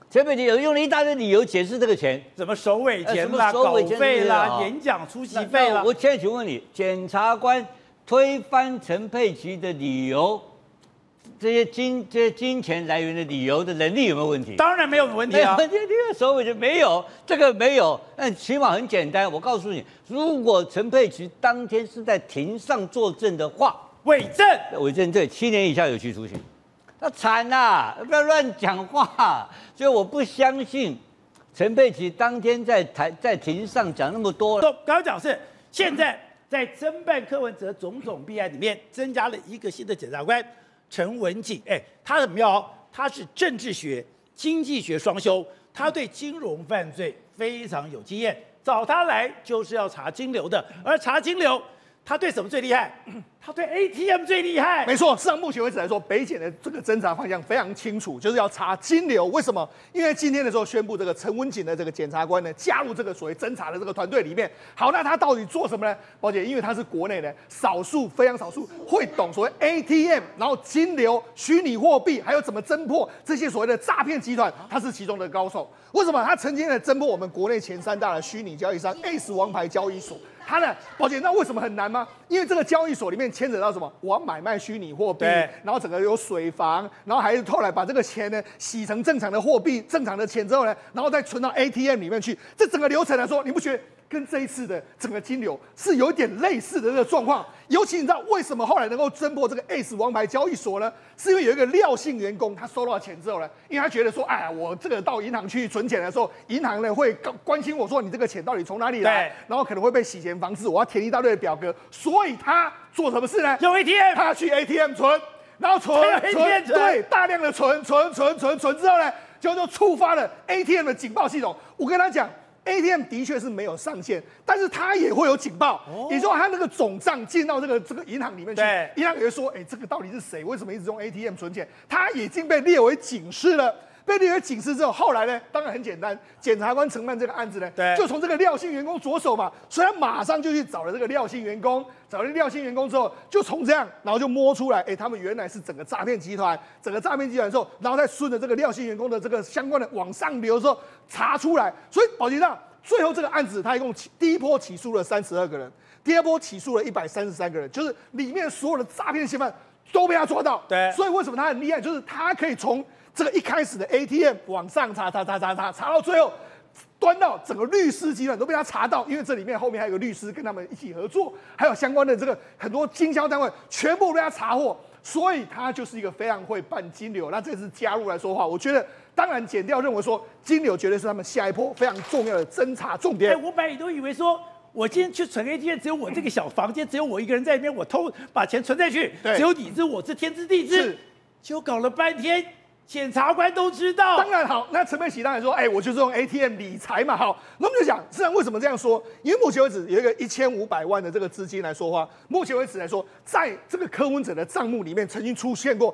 陈佩琪有用了一大堆理由解释这个钱， 什么首尾钱什么啦、稿首尾钱费啦、 啊演讲出席费啦。 我现在请问你，检察官推翻陈佩琪的理由，这些金钱来源的理由的能力有没有问题？ 当然没有问题啊。 没有问题，这个首尾就没有，这个没有。那起码很简单，我告诉你，如果陈佩琪当天是在庭上作证的话， 伪证对7年以下有期徒刑。那惨啦！不要乱讲话。所以我不相信陈佩琪当天在庭上讲那么多。 刚刚讲是现在在侦办柯文哲种种弊案里面，增加了一个新的检察官陈文锦。他很妙哦，他是政治学、经济学双修，他对金融犯罪非常有经验。找他来就是要查金流的，而查金流，他对什么最厉害？他对 ATM 最厉害。 没错，事实上目前为止来说，北检的这个侦查方向非常清楚，就是要查金流。为什么？因为今天的时候宣布，这个陈文锦的这个检察官呢，加入这个所谓侦查的这个团队里面。好，那他到底做什么呢？宝姐，因为他是国内的非常少数会懂所谓 ATM， 然后金流、虚拟货币，还有怎么侦破这些所谓的诈骗集团，他是其中的高手。为什么？他曾经呢侦破我们国内前3大的虚拟交易商 ACE 王牌交易所。他呢，宝姐，那为什么很难吗？因为这个交易所里面牵扯到什么？我要买卖虚拟货币，然后整个有水房，然后还是后来把这个钱呢洗成正常的货币、正常的钱之后呢，然后再存到 ATM 里面去。这整个流程来说，你不觉得跟这一次的整个金流是有点类似的这个状况？尤其你知道为什么后来能够侦破这个 ACE 王牌交易所呢？是因为有一个廖姓员工，他收到钱之后呢，因为他觉得说，哎呀，我这个到银行去存钱的时候，银行呢会关心我说你这个钱到底从哪里来，然后可能会被洗钱防治，我要填一大堆的表格，所以他做什么事呢？ 用 ATM， 他去 ATM 存，然后存，对，大量的存之后呢，就触发了 ATM 的警报系统。我跟他讲。ATM 的确是没有上限，但是它也会有警报。也就是说，它那个总账进到这个银行里面去，银行也会说，这个到底是谁？为什么一直用 ATM 存钱？它已经被列为警示了。被列为警示之后，后来呢，当然很简单，检察官承办这个案子呢，就从这个廖姓员工着手嘛，所以他马上就去找了这个廖姓员工，找了廖姓员工之后，就从这样，然后就摸出来，他们原来是整个诈骗集团之后，然后再顺着这个廖姓员工的这个相关的往上流之后查出来，所以保洁上最后这个案子，他一共第一波起诉了32个人，第二波起诉了133个人，就是里面所有的诈骗嫌犯都被他抓到。 对， 所以为什么他很厉害？就是他可以从这个一开始的 ATM 往上查到最后，端到整个律师集团都被他查到，因为这里面后面还有个律师跟他们一起合作，还有相关的这个很多经销单位全部被他查获，所以他就是一个非常会办金流。那这次加入来说话，我觉得当然检调认为说金流绝对是他们下一波非常重要的侦查重点。 我本来都以为说，我今天去存 ATM， 只有我这个小房间，只有我一个人在里面，我把钱存下去，只有你知我知，天知地知，就搞了半天。检察官都知道， 当然好。那陈佩琪当然说，我就是用 ATM 理财嘛。好，那我们就讲，实际上为什么这样说？因为目前为止有一个1500万的这个资金来说话，目前为止来说，在这个柯文哲的账目里面曾经出现过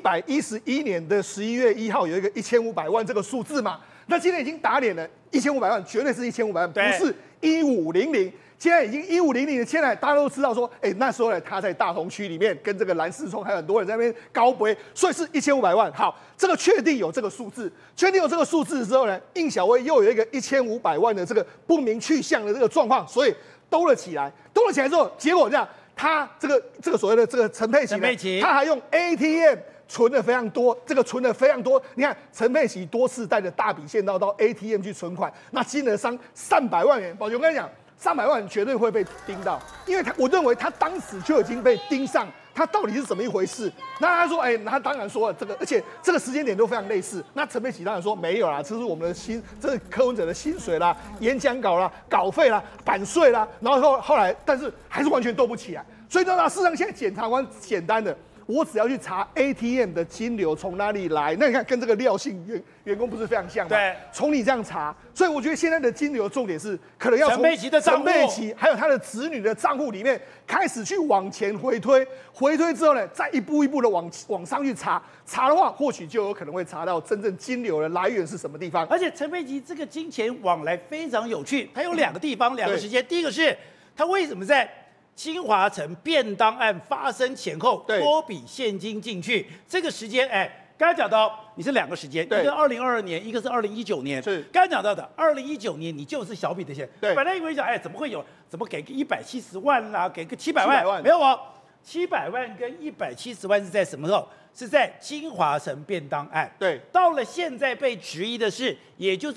111年的11月1号有一个1500万这个数字嘛。那今天已经打脸了，1500万绝对是1500万，不是1500。现在已经1500，现在大家都知道说，那时候呢，他在大同区里面跟这个蓝世聪还有很多人在那边高博，所以是1500万。好，这个确定有这个数字，确定有这个数字之后呢，应小薇又有一个1500万的这个不明去向的这个状况，所以兜了起来。兜了起来之后，结果这样，他这个所谓的这个陈佩琪，他还用 ATM。存的非常多，存的非常多。你看陈佩琪多次带着大笔现到 ATM 去存款，那金额300万元。宝杰，我跟你讲，300万绝对会被盯到，因为我认为他当时就已经被盯上，他到底是怎么一回事？那他说，他当然说了这个，而且这个时间点都非常类似。那陈佩琪当然说没有啦，这是我们的这是柯文哲的薪水啦、演讲稿啦、稿费啦、版税啦，然后后来，但是还是完全斗不起来。所以呢，事实上现在检察官简单的。我只要去查 ATM 的金流从哪里来，那你看跟这个廖姓员工不是非常像吗？对，从你这样查，所以我觉得现在的金流重点是可能要从陈佩琪还有他的子女的账户里面开始去往前回推之后呢，再一步一步的往上去查的话，或许就有可能会查到真正金流的来源是什么地方。 而且陈佩琪这个金钱往来非常有趣，它有2个地方，2个时间。第一个是他为什么在金华城便当案发生前后多笔现金进去，这个时间刚才讲到你是2个时间，一对个2022年，一个是2019年。 是刚才讲到的2019年，你就是小笔的钱。 对本来以为讲，哎，怎么会有？怎么给个170万啦，给个700 700万万？没有哦，700万跟170万是在什么时候？是在金华城便当案。 对， 到了现在被质疑的是，也就是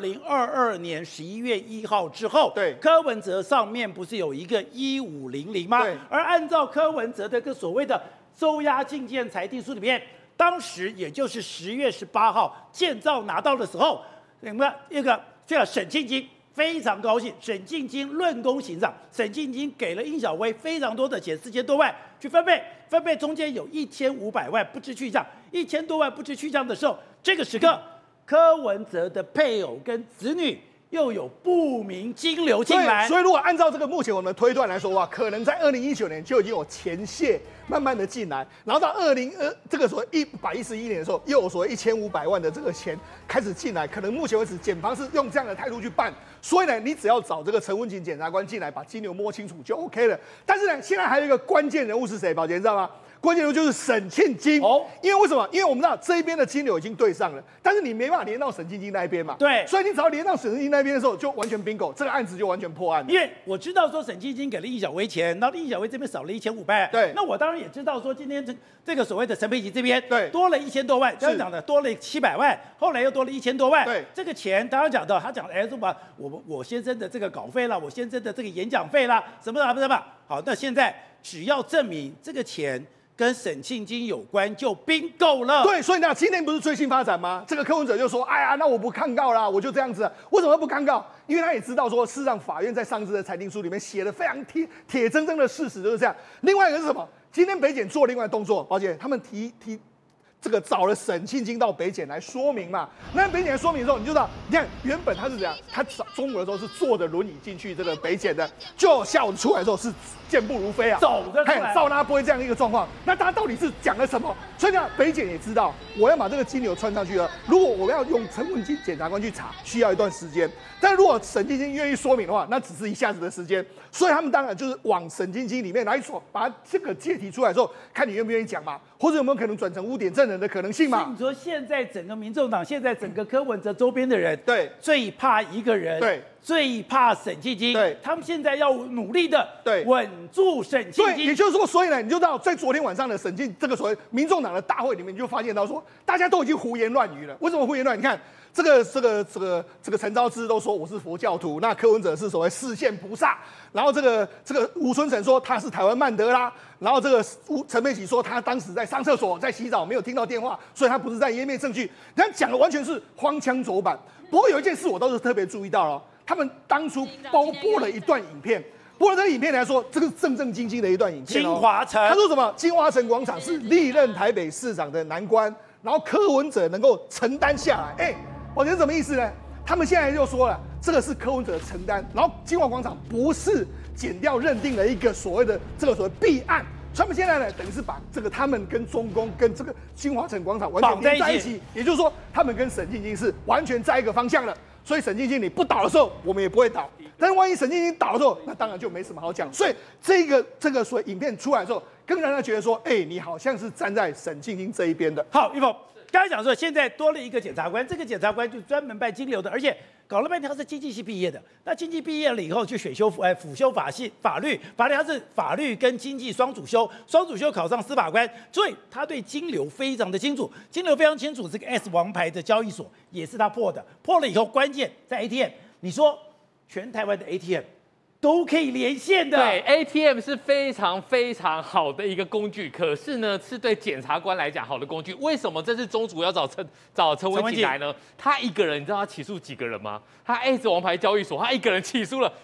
2022年11月1号之后， 对柯文哲上面不是有一个1500吗？ 对而按照柯文哲的个所谓的收押禁见裁定书里面，当时也就是10月18号建造拿到的时候，这个沈庆金非常高兴，沈庆金论功行赏，沈庆金给了殷小薇非常多的钱，4000多万去分配中间有1500万不知去向，1000多万不知去向的时候，这个时刻柯文哲的配偶跟子女又有不明金流进来， 所以如果按照这个目前我们的推断来说的话，可能在2019年就已经有前泄慢慢的进来，然后到这个所谓111年的时候，又有所谓1500万的这个钱开始进来，可能目前为止检方是用这样的态度去办，所以呢，你只要找这个陈文锦检察官进来把金流摸清楚就 OK 了。但是呢，现在还有一个关键人物是谁？宝杰你知道吗？关键人物就是沈庆金哦，因为为什么？因为我们知道这一边的金流已经对上了，但是你没办法连到沈庆金那一边嘛。 对， 所以你只要连到沈庆金那边的时候，就完全 bingo， 这个案子就完全破案了。 因为我知道说沈庆金给了易小薇钱，然后易小薇这边少了1500， 对， 那我当然也知道说今天这个所谓的陈佩琪这边对多了1000多万，刚刚讲的多了700万，后来又多了1000多万， 对， 这个钱当然讲到他讲说把我先生的这个稿费啦，我先生的这个演讲费啦，什么，好，那现在只要证明这个钱跟沈庆金有关就bingo了。 对，所以呢，今天不是最新发展吗？这个柯文哲就说：“哎呀，那我不抗告啦，我就这样子。为什么不抗告？因为他也知道说，事实上法院在上次的裁定书里面写的非常铁铮铮的事实就是这样。另外一个是什么？今天北检做另外的动作，宝姐他们提这个找了沈庆金到北检来说明嘛。那北检来说明的时候，你就知道，你看原本他是怎样，他中午的时候是坐着轮椅进去这个北检的，就下午出来的时候是健步如飞啊， 走着出来， 照拉波这样一个状况。那他到底是讲了什么？所以呢，北检也知道，我要把这个金流穿上去了。如果我要用陈文金检察官去查，需要一段时间。但如果沈庆金愿意说明的话，那只是一下子的时间。所以他们当然就是往沈庆金里面来说，把这个借题出来的时候，看你愿不愿意讲嘛，或者有没有可能转成污点证人的可能性嘛？ 你说现在整个民众党，现在整个柯文哲周边的人， 对， 最怕一个人， 对， 最怕沈庆金， 对， 他们现在要努力的， 对， 稳住沈庆金。 对，也就是说，所以呢，你就知道，在昨天晚上的这个所谓民众党的大会里面，你就发现到说，大家都已经胡言乱语了。为什么胡言乱语？你看。这个陈昭之都说我是佛教徒，那柯文哲是所谓视线菩萨，然后这个吴春成说他是台湾曼德拉，然后这个陈佩琪说他当时在上厕所在洗澡没有听到电话，所以他不是在湮灭证据，他讲的完全是荒腔走板。不过有一件事我倒是特别注意到了，他们当初播了一段影片。播了这个影片来说，这个正经的一段影片。 金华城， 他说什么？金华城广场是历任台北市长的难关，然后柯文哲能够承担下来。哎，我觉得什么意思呢？他们现在就说了，这个是柯文哲承担，然后金华广场不是检调认定了一个所谓的这个所谓弊案，所以他们现在呢，等于是把这个他们跟中共跟这个金华城广场完全连在一起，也就是说，他们跟沈庆金是完全在一个方向了。所以沈庆金你不倒的时候，我们也不会倒。但是万一沈庆金倒的时候，那当然就没什么好讲。所以这个所谓影片出来的时候，更让他觉得说，哎，你好像是站在沈庆金这一边的。 好，玉凤刚才讲说，现在多了一个检察官，这个检察官就专门办金流的，而且搞了半天他是经济系毕业的。那经济毕业了以后，去辅修法律，他是法律跟经济双主修考上司法官，所以他对金流非常的清楚。金流非常清楚，这个 S 王牌的交易所也是他破的。破了以后，关键在 ATM， 你说全台湾的 ATM。都可以连线的， 对 ，ATM 是非常非常好的一个工具，可是呢，是对检察官来讲好的工具。为什么这次中主要找陈文锦来呢？他一个人，你知道他起诉几个人吗？他 S 王牌交易所，他一个人起诉了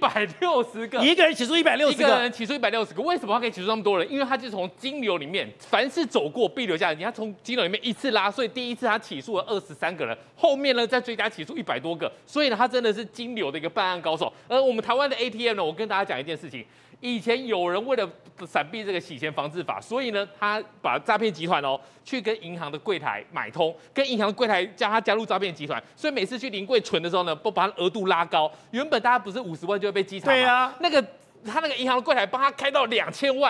160个， 一个人起诉160个， 一个人起诉160个。为什么他可以起诉那么多人？因为他就从金流里面，凡是走过必留下的，他从金流里面一次拉，所以第一次他起诉了23个人，后面呢再追加起诉100多个，所以呢，他真的是金流的一个办案高手。而我们台湾的ATM 呢，我跟大家讲一件事情，以前有人为了闪避这个洗钱防治法，所以呢，他把诈骗集团去跟银行的柜台买通，跟银行的柜台叫他加入诈骗集团，所以每次去临柜存的时候呢，不把他额度拉高，原本大家不是50万就会被稽查吗？ 对啊， 他那个银行的柜台帮他开到2000万。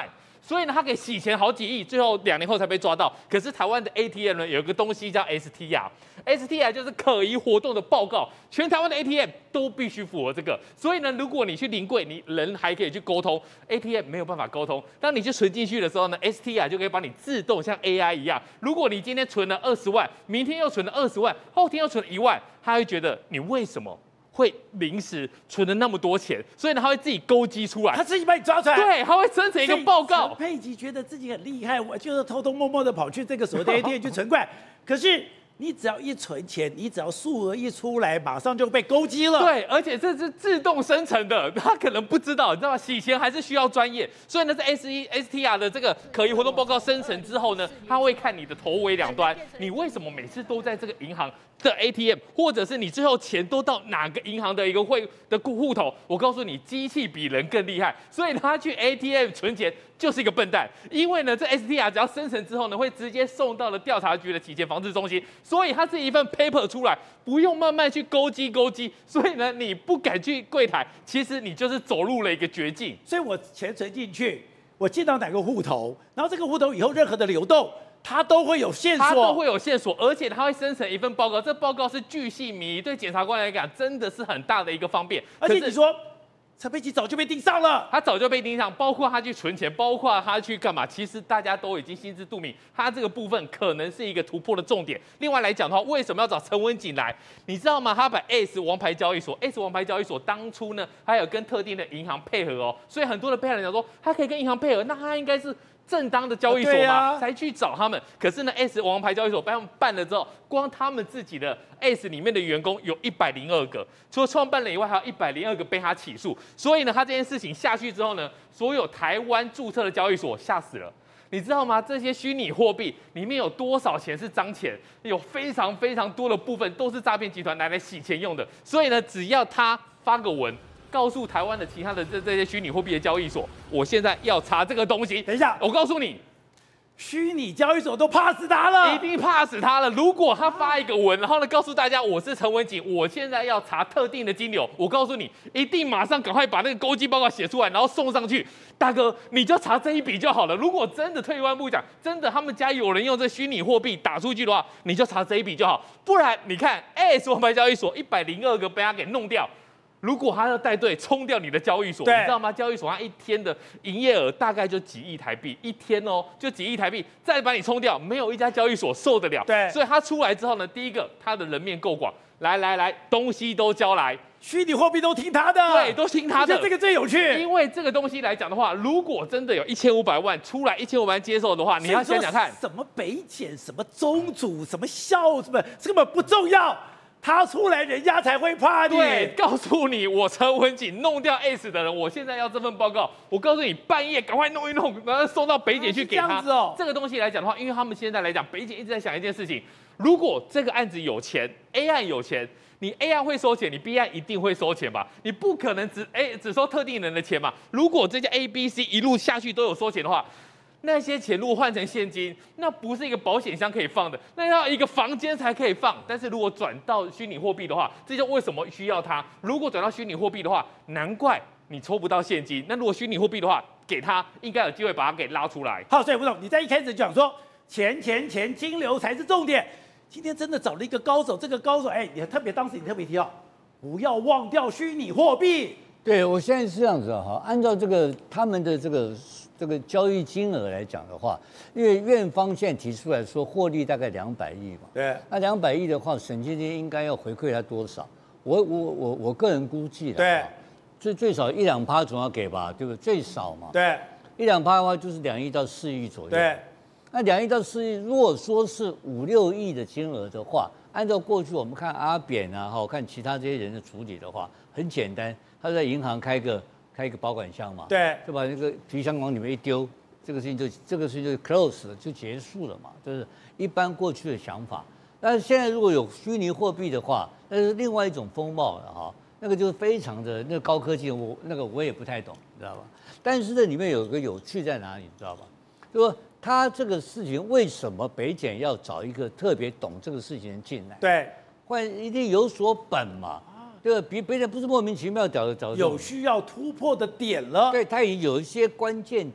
所以呢，他给洗钱好几亿，最后2年后才被抓到。可是台湾的 ATM 呢，有一个东西叫 STR，STR 就是可疑活动的报告，全台湾的 ATM 都必须符合这个。所以呢，如果你去临柜，你人还可以去沟通 ，ATM 没有办法沟通。当你去存进去的时候呢 ，STR 就可以帮你自动像 AI 一样，如果你今天存了20万，明天又存了20万，后天又存了1万，他会觉得你为什么会临时存了那么多钱？所以呢，他会自己勾稽出来， 他自己把你抓出来， 对，他会生成一个报告。 陈佩琪觉得自己很厉害，我就是偷偷摸摸的跑去这个所谓的 ATM 去存款，可是你只要一存钱，你只要数额一出来，马上就被勾稽了。 对，而且这是自动生成的，他可能不知道，你知道吗？洗钱还是需要专业，所以呢，在 STR 的这个可疑活动报告生成之后呢，他会看你的头尾两端，你为什么每次都在这个银行的 ATM， 或者是你最后钱都到哪个银行的一个户头？我告诉你，机器比人更厉害，所以他去 ATM 存钱就是一个笨蛋，因为呢，这 STR 只要生成之后呢，会直接送到了调查局的洗钱防治中心，所以它是一份 paper 出来，不用慢慢去勾稽，所以呢，你不敢去柜台，其实你就是走入了一个绝境。 所以我钱存进去，我进到哪个户头，然后这个户头以后任何的流动，它都会有线索， 它都会有线索，而且它会生成一份报告，这报告是巨细靡遗，对检察官来讲真的是很大的一个方便。 而且你说陈佩琪早就被盯上了， 他早就被盯上，包括他去存钱，包括他去干嘛，其实大家都已经心知肚明，他这个部分可能是一个突破的重点。另外来讲的话，为什么要找陈文锦来？你知道吗？他把 S 王牌交易所当初呢，还有跟特定的银行配合哦，所以很多的被害人讲说，他可以跟银行配合，那他应该是正当的交易所嘛，才去找他们。可是呢 ，S 王牌交易所帮他们办了之后，光他们自己的 S 里面的员工有102个，除了创办人以外，还有102个被他起诉。所以呢，他这件事情下去之后呢，所有台湾注册的交易所吓死了。你知道吗？这些虚拟货币里面有多少钱是脏钱？有非常非常多的部分都是诈骗集团来洗钱用的。所以呢，只要他发个文，告诉台湾的其他的这些虚拟货币的交易所，我现在要查这个东西。 等一下， 我告诉你， 虚拟交易所都怕死他了， 一定怕死他了。如果他发一个文，然后呢告诉大家我是陈文锦，我现在要查特定的金流，我告诉你，一定马上赶快把那个勾稽报告写出来，然后送上去。大哥，你就查这一笔就好了。如果真的退一万步讲，真的他们家有人用这虚拟货币打出去的话，你就查这一笔就好。不然你看 S 王牌交易所102个被他给弄掉。如果他要带队冲掉你的交易所，你知道吗？交易所它一天的营业额大概就几亿台币，一天哦就几亿台币，再把你冲掉，没有一家交易所受得了。 对， 所以他出来之后呢，第一个他的人面够广，来，东西都交来， 虚拟货币都听他的， 对，都听他的。 我觉得这个最有趣， 因为这个东西来讲的话，如果真的有1500万出来，1500万接受的话，你要想想看， 什么北检、什么中主、什么校什么，根本不重要。他出来，人家才会怕你。 对，告诉你，我陈文锦弄掉 S 的人，我现在要这份报告。我告诉你，半夜赶快弄一弄，然后送到北检去给他。 这样子哦， 这个东西来讲的话，因为他们现在来讲，北检一直在想一件事情：如果这个案子有钱 ，A 案有钱，你 A 案会收钱，你 B 案一定会收钱吧？你不可能只收特定人的钱嘛？如果这些 A、B、C 一路下去都有收钱的话，那些钱如果换成现金，那不是一个保险箱可以放的，那要一个房间才可以放。但是如果转到虚拟货币的话，这就为什么需要它。如果转到虚拟货币的话，难怪你抽不到现金。那如果虚拟货币的话，给他应该有机会把它给拉出来。 好，所以吴总，你在一开始就讲说钱，金流才是重点。今天真的找了一个高手，这个高手，你当时你特别提到，不要忘掉虚拟货币。 对，我现在是这样子哈，按照他们的这个交易金额来讲的话，因为院方现在提出来说获利大概200亿嘛， 对， 那200亿的话，沈清金应该要回馈他多少？我个人估计的，对，最少1-2%总要给吧，对不对？最少嘛， 对 ，1-2%的话就是2亿到4亿左右， 对， 那2亿到4亿，如果说是5-6亿的金额的话，按照过去我们看阿扁啊，看其他这些人的处理的话，很简单，他在银行开一个保管箱嘛， 对， 就把那个皮箱往里面一丢，这个事情就 close 了，就结束了嘛，就是一般过去的想法。但是现在如果有虚拟货币的话，那是另外一种风貌了哈，那个就是非常的那个高科技，我也不太懂，你知道吧？但是这里面有个有趣在哪里，你知道吧？就说他这个事情为什么北检要找一个特别懂这个事情的进来？ 对， 一定有所本嘛。对吧？北检不是莫名其妙找有需要突破的点了。 对，他也有一些关键点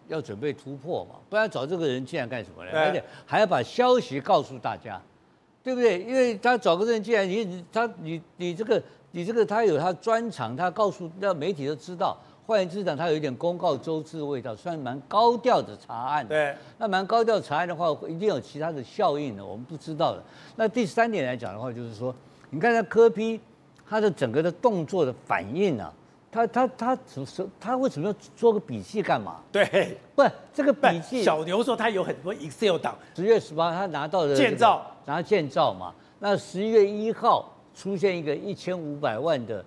要准备突破嘛，不然找这个人进来干什么呢？而且还要把消息告诉大家，对不对？因为他找个人进来，你这个他有他专长，他告诉让媒体都知道。换言之讲，他有一点公告周知的味道，算蛮高调的查案。 对， 那蛮高调查案的话，一定有其他的效应的，我们不知道的。那第3点来讲的话，就是说，你看他柯 P， 他的整个的动作的反应啊，他为什么要做个笔记干嘛？ 对， 不是这个笔记。 小牛说他有很多 Excel 档。 10月18他拿到的建造， 拿建造嘛。那11月1号出现一个1500万的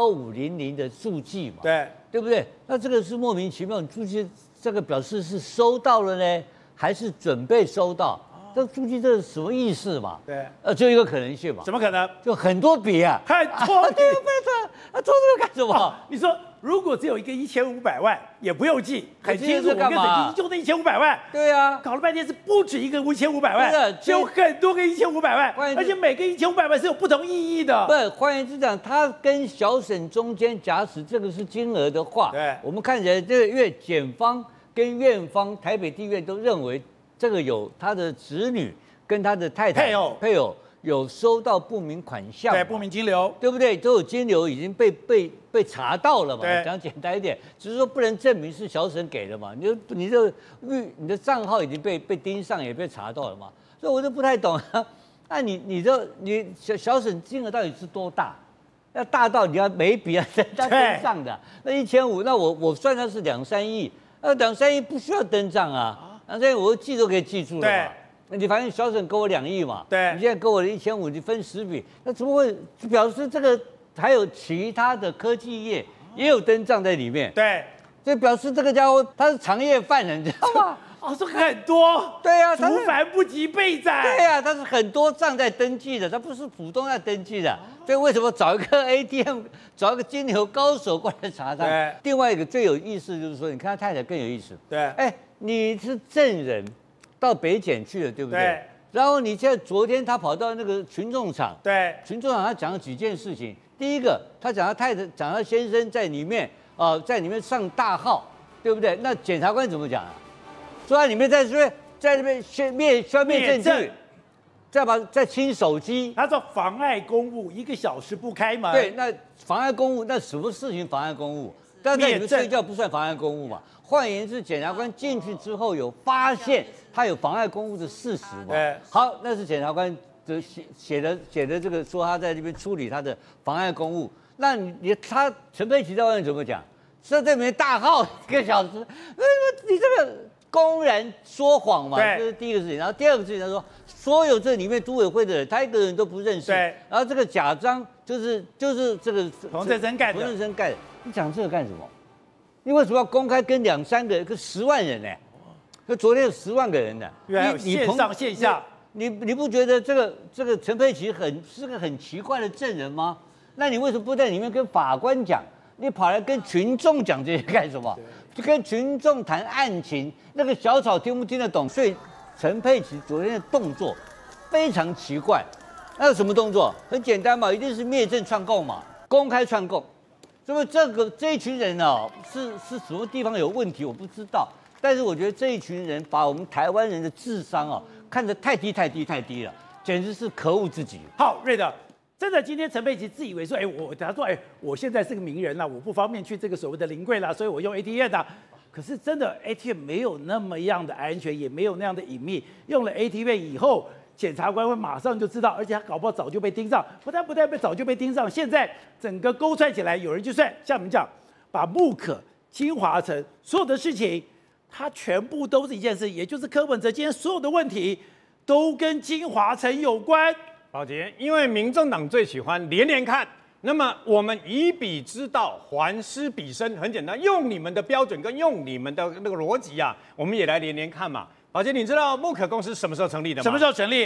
1500的注记嘛。对不对？那这个是莫名其妙，你注记这个表示是收到了呢，还是准备收到？这注记这是什么意思嘛？ 对， 就一个可能性嘛。 怎么可能？ 就很多笔啊， 很多笔， 他做这个干什么？ 你说如果只有一个1500万，也不用记，很清楚，我跟沈基就那1500万。 对啊， 搞了半天是不止一个1500万，就有很多个1500万，而且每个1500万是有不同意义的。 不，换言之讲，他跟小沈中间，假使这个是金额的话， 对， 我们看起来这个因为检方跟院方，台北地院都认为这个有他的子女跟他的太太配偶有收到不明款项， 对，不明金流， 对不对？都有金流已经被查到了嘛？讲简单一点，只是说不能证明是小沈给的嘛。你的账号已经被盯上，也被查到了嘛。所以我就不太懂啊。那你小沈金额到底是多大？要大到你要每笔要登上的，那1500，那我算它是2-3亿，那2-3亿不需要登账啊，2-3亿我记都可以记住了嘛。你反正小沈给我2亿嘛， 对， 你现在给我的1500，你分10笔，那怎么会表示这个还有其他的科技业也有登账在里面？ 对， 这表示这个家伙他是常业犯人，你知道吗？ 这很多， 对啊， 除繁不及备载， 对啊，他是很多账在登记的，他不是普通在登记的，所以为什么找一个 ATM， 找一个金牛高手过来查账？另外一个最有意思就是说，你看他太太更有意思， 对， 你是证人。到北检去了，对不对？对。然后你现在昨天他跑到那个群众场， 对， 群众场他讲了几件事情。第一个，他讲他太太，讲他先生在里面在里面上大号，对不对？那检察官怎么讲啊？说他里面在那边消灭证据，再清手机。 他说妨碍公务，1个小时不开门。 对，那妨碍公务，那什么事情妨碍公务？但在你们睡觉不算妨碍公务嘛？换言之，检察官进去之后有发现他有妨碍公务的事实嘛？ 对， 好，那是检察官写的这个说他在这边处理他的妨碍公务。那他陈佩琪在外面怎么讲？在这里面大号1个小时，你这个公然说谎嘛？这是第一个事情。然后第二个事情，他说所有这里面都委会的人，他一个人都不认识。 对， 然后这个假章就是这个彭振生盖的。 彭振生盖的，你讲这个干什么？你为什么要公开跟2-3个、跟10万人呢？就昨天有10万个人呢， 原来有线上线下， 你不觉得这个陈佩琪是个很奇怪的证人吗？那你为什么不在里面跟法官讲？你跑来跟群众讲这些干什么？就跟群众谈案情，那个小草听不听得懂？所以陈佩琪昨天的动作非常奇怪。那有什么动作？很简单嘛，一定是灭证串供嘛，公开串供。所以这一群人是什么地方有问题，我不知道。但是我觉得这一群人把我们台湾人的智商看得太低了，简直是可恶至极。 好，瑞德，真的今天陈佩琪自以为说，他说，我现在是个名人啦，我不方便去这个所谓的临柜啦，所以我用 ATM 的。可是真的 ATM 没有那么样的安全，也没有那样的隐秘。用了 ATM 以后，检察官会马上就知道，而且他搞不好早就被盯上，不但早就被盯上，现在整个勾串起来，有人就算像我们讲，把木可、金华城所有的事情，它全部都是一件事，也就是柯文哲今天所有的问题都跟金华城有关。 宝杰，因为民众党最喜欢连连看，那么我们以彼之道还施彼身，很简单，用你们的标准跟用你们的那个逻辑啊，我们也来连连看嘛。宝杰，你知道木可公司什么时候成立的吗？ 什么时候成立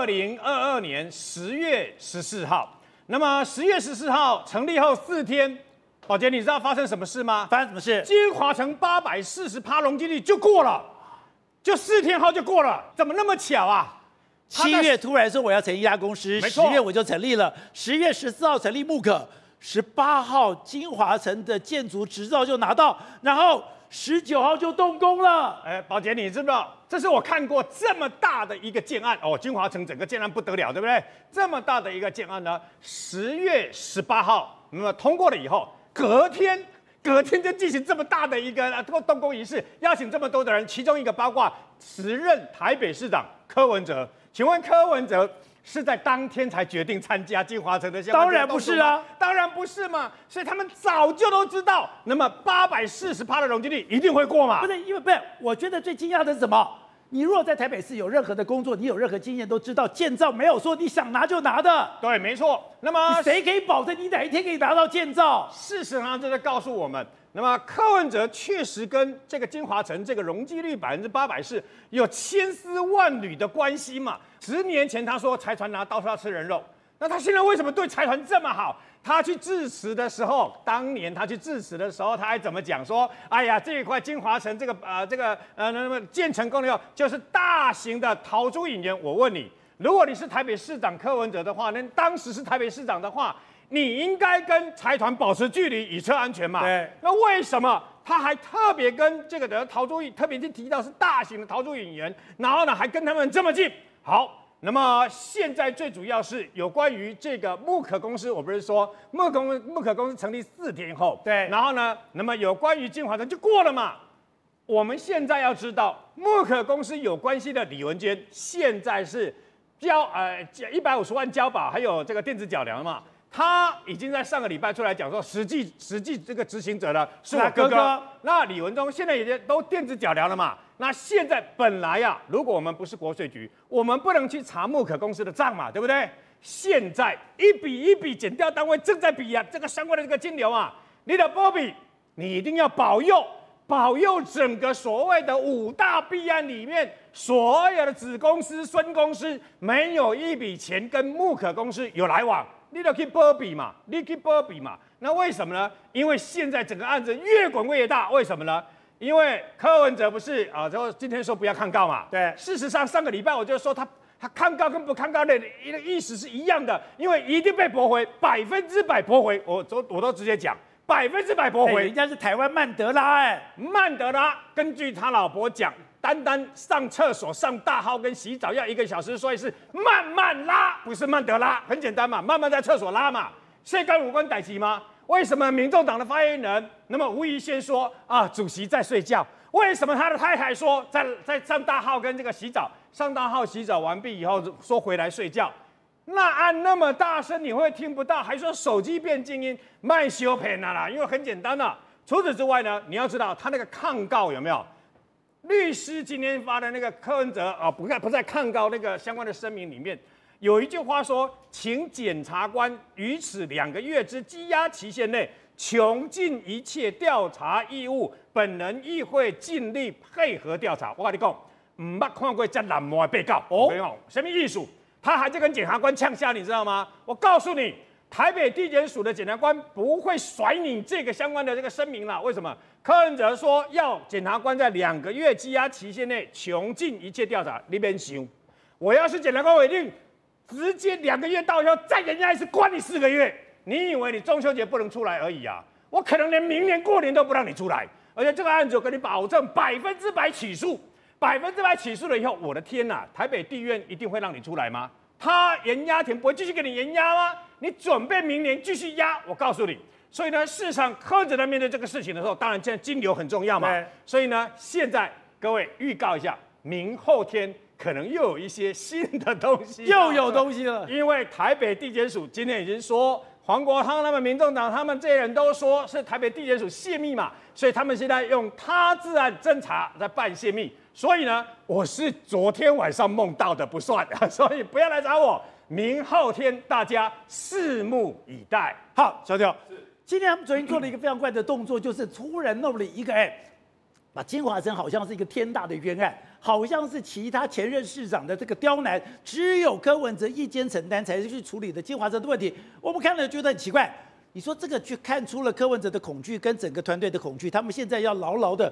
？2022年10月14号。那么10月14号成立后4天，宝杰，你知道发生什么事吗？ 发生什么事？ 金华城840%容积率就过了，就4天后就过了，怎么那么巧啊 ？7月突然说我要成立一家公司，10月我就成立了，10月14号成立木可， 18号金华城的建筑执照就拿到，然后19号就动工了。 宝杰，你知不知道？这是我看过这么大的一个建案哦，金华城整个建案不得了，对不对？这么大的一个建案呢，10月18号，那么通过了以后，隔天就进行这么大的一个动工仪式，邀请这么多的人，其中一个包括时任台北市长柯文哲。请问柯文哲是在当天才决定参加金华城的相关？ 当然不是啊， 当然不是嘛。所以他们早就都知道，那么840%的容积率一定会过嘛？ 不是，因为不是，我觉得最惊讶的是什么？你如果在台北市有任何的工作，你有任何经验，都知道建造没有说你想拿就拿的。 对，没错。那么谁可以保证你哪一天可以拿到建造？ 事实上，这在告诉我们，那么柯文哲确实跟这个金华城这个容积率840%有千丝万缕的关系嘛。10年前他说财团拿刀是要吃人肉，那他现在为什么对财团这么好？他去致辞的时候，当年他去致辞的时候，他还怎么讲说？哎呀，这一块金华城那么建成功了以后，就是大型的陶朱引园。我问你，如果你是台北市长柯文哲的话，那当时是台北市长的话，你应该跟财团保持距离，以策安全嘛？ 对。 那为什么他还特别跟这个的陶朱特别去提到是大型的陶朱引园，然后呢还跟他们这么近？好。那么现在最主要是有关于这个木可公司，我不是说木可公司成立4天后， 对， 然后呢，那么有关于金华城就过了嘛。我们现在要知道，木可公司有关系的李文娟，现在是150万交保，还有这个电子脚镣嘛。他已经在上个礼拜出来讲说，实际这个执行者呢是我哥哥。那李文忠现在也都电子脚镣了嘛。那现在本来啊，如果我们不是国税局，我们不能去查木可公司的账嘛，对不对？现在一笔一笔检调单位正在比啊，这个相关的这个金流啊，你的波比，你一定要保佑整个所谓的5大弊案里面所有的子公司、孙公司没有一笔钱跟木可公司有来往。你就去波比嘛，那为什么呢？因为现在整个案子越滚越大，为什么呢？因为柯文哲不是啊，就今天说不要抗告嘛。 对， 事实上上个礼拜我就说他抗告跟不抗告的意思是一样的，因为一定被驳回，100%驳回。我都直接讲，100%驳回。 人家是台湾曼德拉曼德拉根据他老婆讲。单上厕所、上大号跟洗澡要1个小时，所以是慢慢拉，不是曼德拉，很简单嘛，慢慢在厕所拉嘛。这跟无关代志吗？为什么民众党的发言人那么吴怡先说啊，主席在睡觉？为什么他的太太说在上大号跟这个洗澡，上大号洗澡完毕以后说回来睡觉？那按那么大声你会听不到，还说手机变静音，卖修骗啦，因为很简单啦。除此之外呢，你要知道他那个抗告有没有？律师今天发的那个柯文哲啊，不在抗告那个相关的声明里面，有一句话说，请检察官于此2个月之羁押期限内，穷尽一切调查义务，本人亦会尽力配合调查。我跟你讲，唔捌看过这冷漠的被告哦，什么意思？他还在跟检察官呛下，你知道吗？我告诉你。台北地检署的检察官不会甩你这个相关的这个声明了，为什么？柯文哲说要检察官在2个月羁押期限内穷尽一切调查，你别想，我要是检察官，我一定直接2个月到以后再人家一次关你4个月。你以为你中秋节不能出来而已啊？我可能连明年过年都不让你出来，而且这个案子我跟你保证100%起诉，100%起诉了以后，我的天哪，台北地院一定会让你出来吗？他延押庭不会继续给你延押吗？你准备明年继续押？我告诉你，所以呢，事实上柯文哲在面对这个事情的时候，当然现在金流很重要嘛。所以呢，现在各位预告一下，明后天可能又有一些新的东西， 又有东西了。 因为台北地检署今天已经说，黄国昌他们、民众党他们这些人都说是台北地检署泄密嘛，所以他们现在用他自案侦查在办泄密。所以呢，我是昨天晚上梦到的不算，所以不要来找我。明后天大家拭目以待。 好，小条，今天他们昨天做了一个非常怪的动作，就是突然弄了一个把金华城好像是一个天大的冤案，好像是其他前任市长的这个刁难，只有柯文哲一肩承担才是去处理的金华城的问题。我们看了觉得很奇怪，你说这个去看出了柯文哲的恐惧跟整个团队的恐惧，他们现在要牢牢的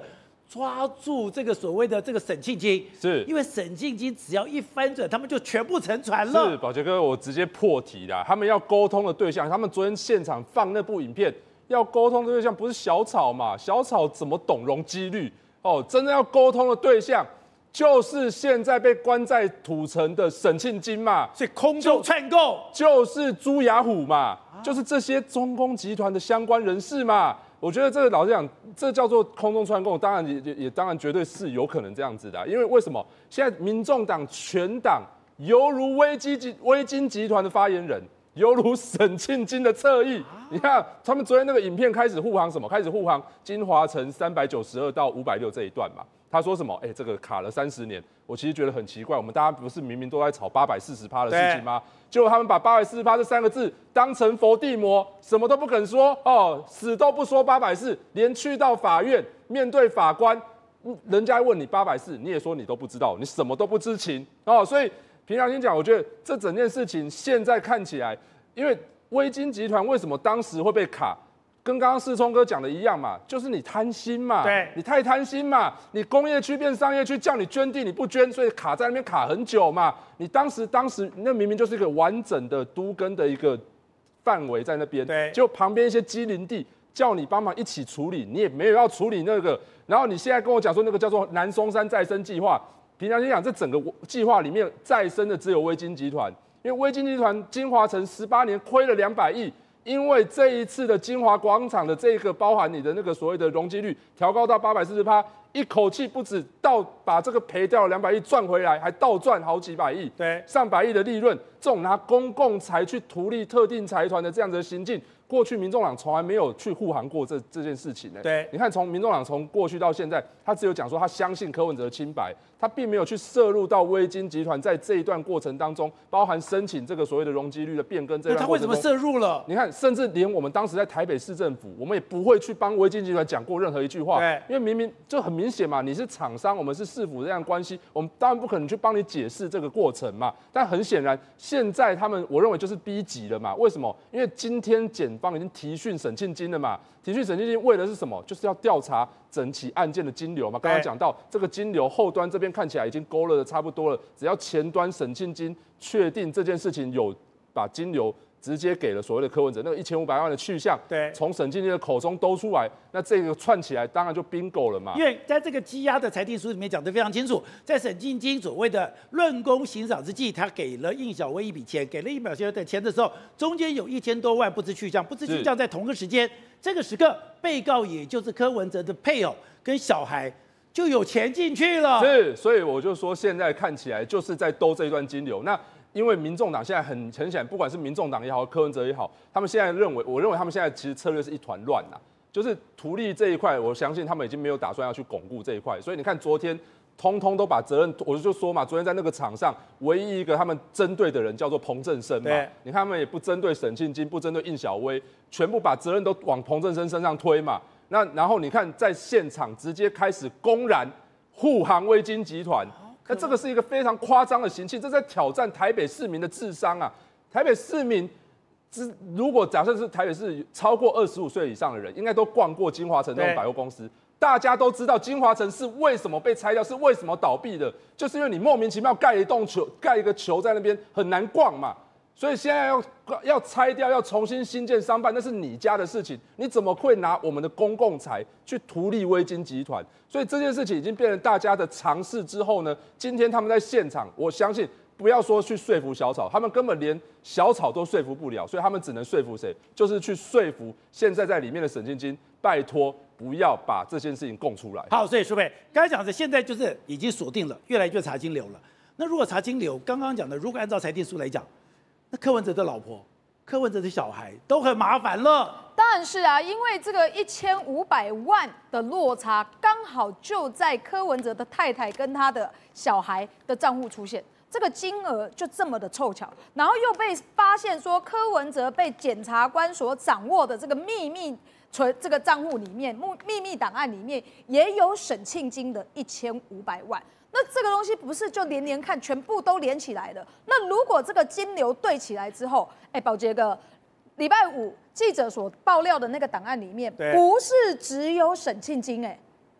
抓住这个所谓的这个沈庆金， 是因为沈庆金只要一翻转，他们就全部沉船了。 是宝杰哥，我直接破题啦。他们要沟通的对象，他们昨天现场放那部影片，要沟通的对象不是小草嘛？小草怎么懂容积率？哦，真正要沟通的对象就是现在被关在土城的沈庆金嘛， 所以空中串供就是朱雅虎嘛，就是这些中共集团的相关人士嘛。我觉得这个老实讲，这叫做空中串供，当然也当然绝对是有可能这样子的，因为为什么现在民众党全党犹如微金集团的发言人，犹如沈庆金的侧翼。你看他们昨天那个影片开始护航什么？开始护航金华城392到560这一段嘛。他说什么？这个卡了30年。我其实觉得很奇怪，我们大家不是明明都在吵840%的事情吗？结果他们把840%这3个字当成佛地魔，什么都不肯说哦，死都不说840，连去到法院面对法官，人家问你840，你也说你都不知道，你什么都不知情哦。所以凭良心讲，我觉得这整件事情现在看起来，因为微金集团为什么当时会被卡？跟刚刚世聪哥讲的一样嘛，就是你贪心嘛， 对， 你太贪心嘛，你工业区变商业区，叫你捐地你不捐，所以卡在那边卡很久嘛。你当时那明明就是一个完整的都更的一个范围在那边， 对， 就旁边一些畸零地叫你帮忙一起处理，你也没有要处理那个，然后你现在跟我讲说那个叫做南松山再生计划，凭良心讲，这整个计划里面再生的只有微金集团，因为微金集团金华城18年亏了200亿。因为这一次的金华广场的这个包含你的那个所谓的容积率调高到840%，一口气不止把这个赔掉了200亿赚回来，还倒赚好几百亿， 对， 上百亿的利润，这种拿公共财去图利特定财团的这样的行径，过去民众党从来没有去护航过这件事情呢。 对， 你看从民众党从过去到现在，他只有讲说他相信柯文哲的清白，他并没有去涉入到微金集团在这一段过程当中，包含申请这个所谓的容积率的变更这一段过程中。 那他为什么涉入了？ 你看，甚至连我们当时在台北市政府，我们也不会去帮微金集团讲过任何一句话， 对， 因为明明就很明显嘛，你是厂商，我们是市府这样关系，我们当然不可能去帮你解释这个过程嘛。但很显然，现在他们我认为就是逼急了嘛。为什么？因为今天检方已经提讯沈庆金了嘛，提讯沈庆金为的是什么？就是要调查整起案件的金流嘛。刚刚讲到这个金流后端这边看起来已经勾勒的差不多了，只要前端沈庆金确定这件事情有把金流直接给了所谓的柯文哲那个1500万的去向， 对， 从沈庆金的口中兜出来，那这个串起来当然就 bingo 了嘛。 因为在这个羁押的裁定书里面讲得非常清楚，在沈庆金所谓的论功行赏之际，他给了应小薇一笔钱，给了应小薇的钱的时候，中间有1000多万不知去向，不知去向在同个时间，这个时刻被告也就是柯文哲的配偶跟小孩就有钱进去了。 是，所以我就说现在看起来就是在兜这一段金流。那因为民众党现在很显然，不管是民众党也好，柯文哲也好，他们现在我认为他们现在其实策略是一团乱呐，就是图利这一块，我相信他们已经没有打算要去巩固这一块。所以你看昨天，通通都把责任，我就说嘛，昨天在那个场上，唯一一个他们针对的人叫做彭正生嘛，你看他们也不针对沈庆金，不针对应小薇，全部把责任都往彭正生身上推嘛。那然后你看在现场直接开始公然护航微金集团。那这个是一个非常夸张的行径，这在挑战台北市民的智商啊！台北市民，如果假设是台北市超过25岁以上的人，应该都逛过金华城这种百货公司，大家都知道金华城是为什么被拆掉，是为什么倒闭的，就是因为你莫名其妙盖一个球在那边很难逛嘛。所以现在要拆掉，要重新新建商办，那是你家的事情，你怎么会拿我们的公共财去图利微金集团？所以这件事情已经变成大家的常事之后呢，今天他们在现场，我相信不要说去说服小草，他们根本连小草都说服不了，所以他们只能说服谁？就是去说服现在在里面的沈庆金，拜托不要把这件事情供出来。 好，所以舒培刚才讲的，现在就是已经锁定了，越来越查金流了。那如果查金流，刚刚讲的，如果按照裁定书来讲，那柯文哲的老婆、柯文哲的小孩都很麻烦了。 当然是啊，因为这个1500万的落差，刚好就在柯文哲的太太跟他的小孩的账户出现，这个金额就这么的凑巧，然后又被发现说柯文哲被检察官所掌握的这个秘密这个账户里面，秘密档案里面也有沈庆金的1500万。那这个东西不是就连看，全部都连起来了。那如果这个金流对起来之后，宝杰哥，礼拜五记者所爆料的那个档案里面，不是只有沈庆金，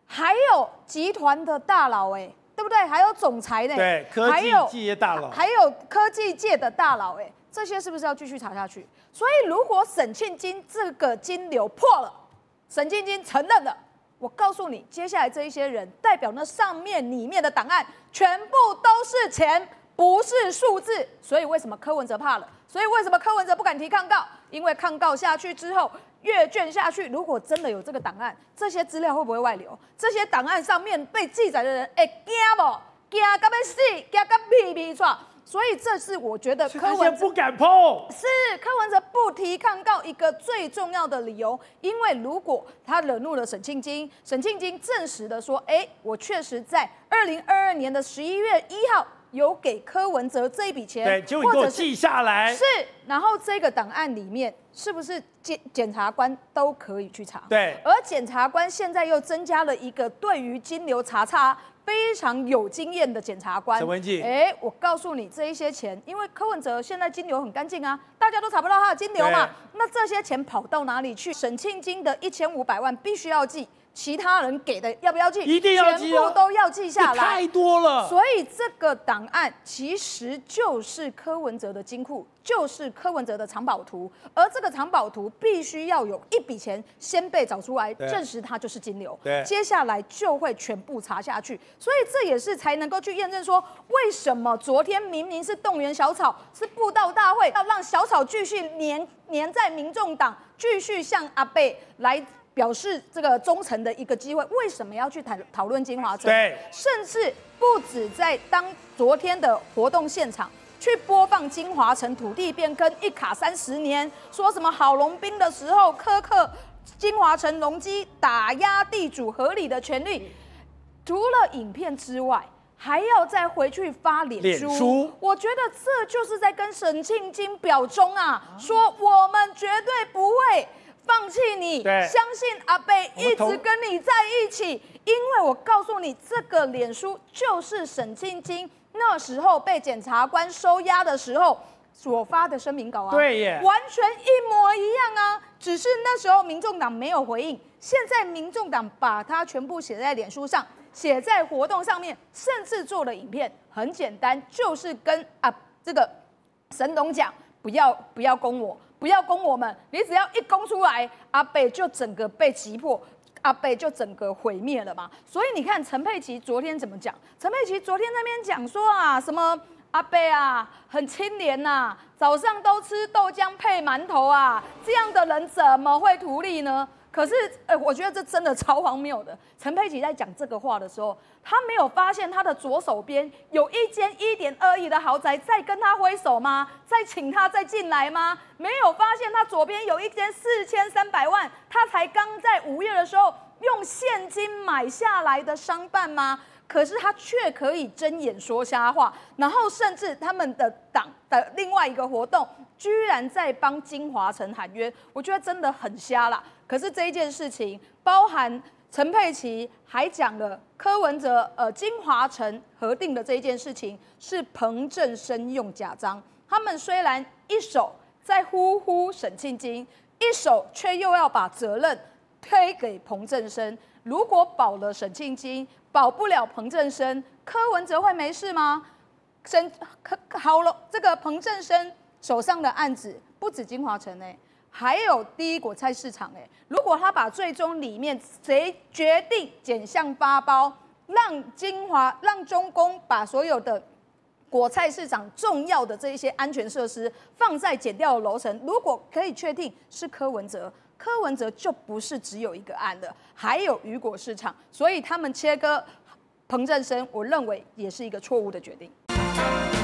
还有集团的大佬对不对？还有总裁呢， 对，科技界大佬， 还有科技界的大佬这些是不是要继续查下去？所以如果沈庆金这个金流破了，沈庆金承认了，我告诉你，接下来这一些人代表那上面里面的档案全部都是钱，不是数字。所以为什么柯文哲怕了？所以为什么柯文哲不敢提抗告？因为抗告下去之后，阅卷下去，如果真的有这个档案，这些资料会不会外流？这些档案上面被记载的人，会惊不？惊到要死，惊到屁屁喘。所以这是我觉得柯文哲不敢碰， 是柯文哲不提抗告一个最重要的理由。因为如果他惹怒了沈庆金，沈庆金证实的说，我确实在2022年的11月1号有给柯文哲这一笔钱， 对，结果你给我记下来。 是，然后这个档案里面是不是检察官都可以去查？ 对， 而检察官现在又增加了一个对于金流查非常有经验的检察官陈文纪， 我告诉你，这一些钱，因为柯文哲现在金流很干净啊，大家都查不到他的金流嘛，那这些钱跑到哪里去？沈庆金的1500万必须要记，其他人给的要不要记？ 一定要记， 全部都要记下来， 太多了。 所以这个档案其实就是柯文哲的金库，就是柯文哲的藏宝图，而这个藏宝图必须要有一笔钱先被找出来，证实它就是金流，接下来就会全部查下去。所以这也是才能够去验证说，为什么昨天明明是动员小草，是布道大会，要让小草继续黏在民众党，继续向阿贝来表示这个忠诚的一个机会，为什么要去讨论金华城？ 对， 甚至不止在昨天的活动现场去播放金华城土地变更一卡30年，说什么郝龙斌的时候苛刻金华城容积打压地主合理的权利，除了影片之外，还要再回去发脸书，我觉得这就是在跟沈庆金表忠啊，说我们绝对不会放弃你，相信阿贝一直跟你在一起，因为我告诉你，这个脸书就是沈庆金那时候被检察官收押的时候所发的声明稿啊， 对耶， 完全一模一样啊，只是那时候民众党没有回应，现在民众党把它全部写在脸书上，写在活动上面，甚至做了影片，很简单，就是跟这个沈董讲，不要攻我。不要攻我们，你只要一攻出来，阿北就整个被击破，阿北就整个毁灭了嘛。所以你看陈佩琪昨天怎么讲？陈佩琪昨天那边讲说什么阿北很清廉早上都吃豆浆配馒头这样的人怎么会图利呢？可是，我觉得这真的超荒谬的。陈佩琪在讲这个话的时候，他没有发现他的左手边有一间1.2亿的豪宅在跟他挥手吗？在请他再进来吗？没有发现他左边有一间4300万，他才刚在5月的时候用现金买下来的商办吗？可是他却可以睁眼说瞎话，然后甚至他们的党的另外一个活动，居然在帮金华城喊冤，我觉得真的很瞎啦。可是这一件事情，包含陈佩琪还讲了柯文哲金华城核定的这一件事情是彭正生用假章，他们虽然一手在呼沈庆金，一手却又要把责任推给彭正生。如果保了沈庆金，保不了彭正生，柯文哲会没事吗？好了，这个彭正生手上的案子不止金华城还有第一果菜市场如果他把最终里面谁决定减项发包，让中公把所有的果菜市场重要的这一些安全设施放在减掉的楼层，如果可以确定是柯文哲，柯文哲就不是只有一个案的，还有雨果市场，所以他们切割彭正生，我认为也是一个错误的决定。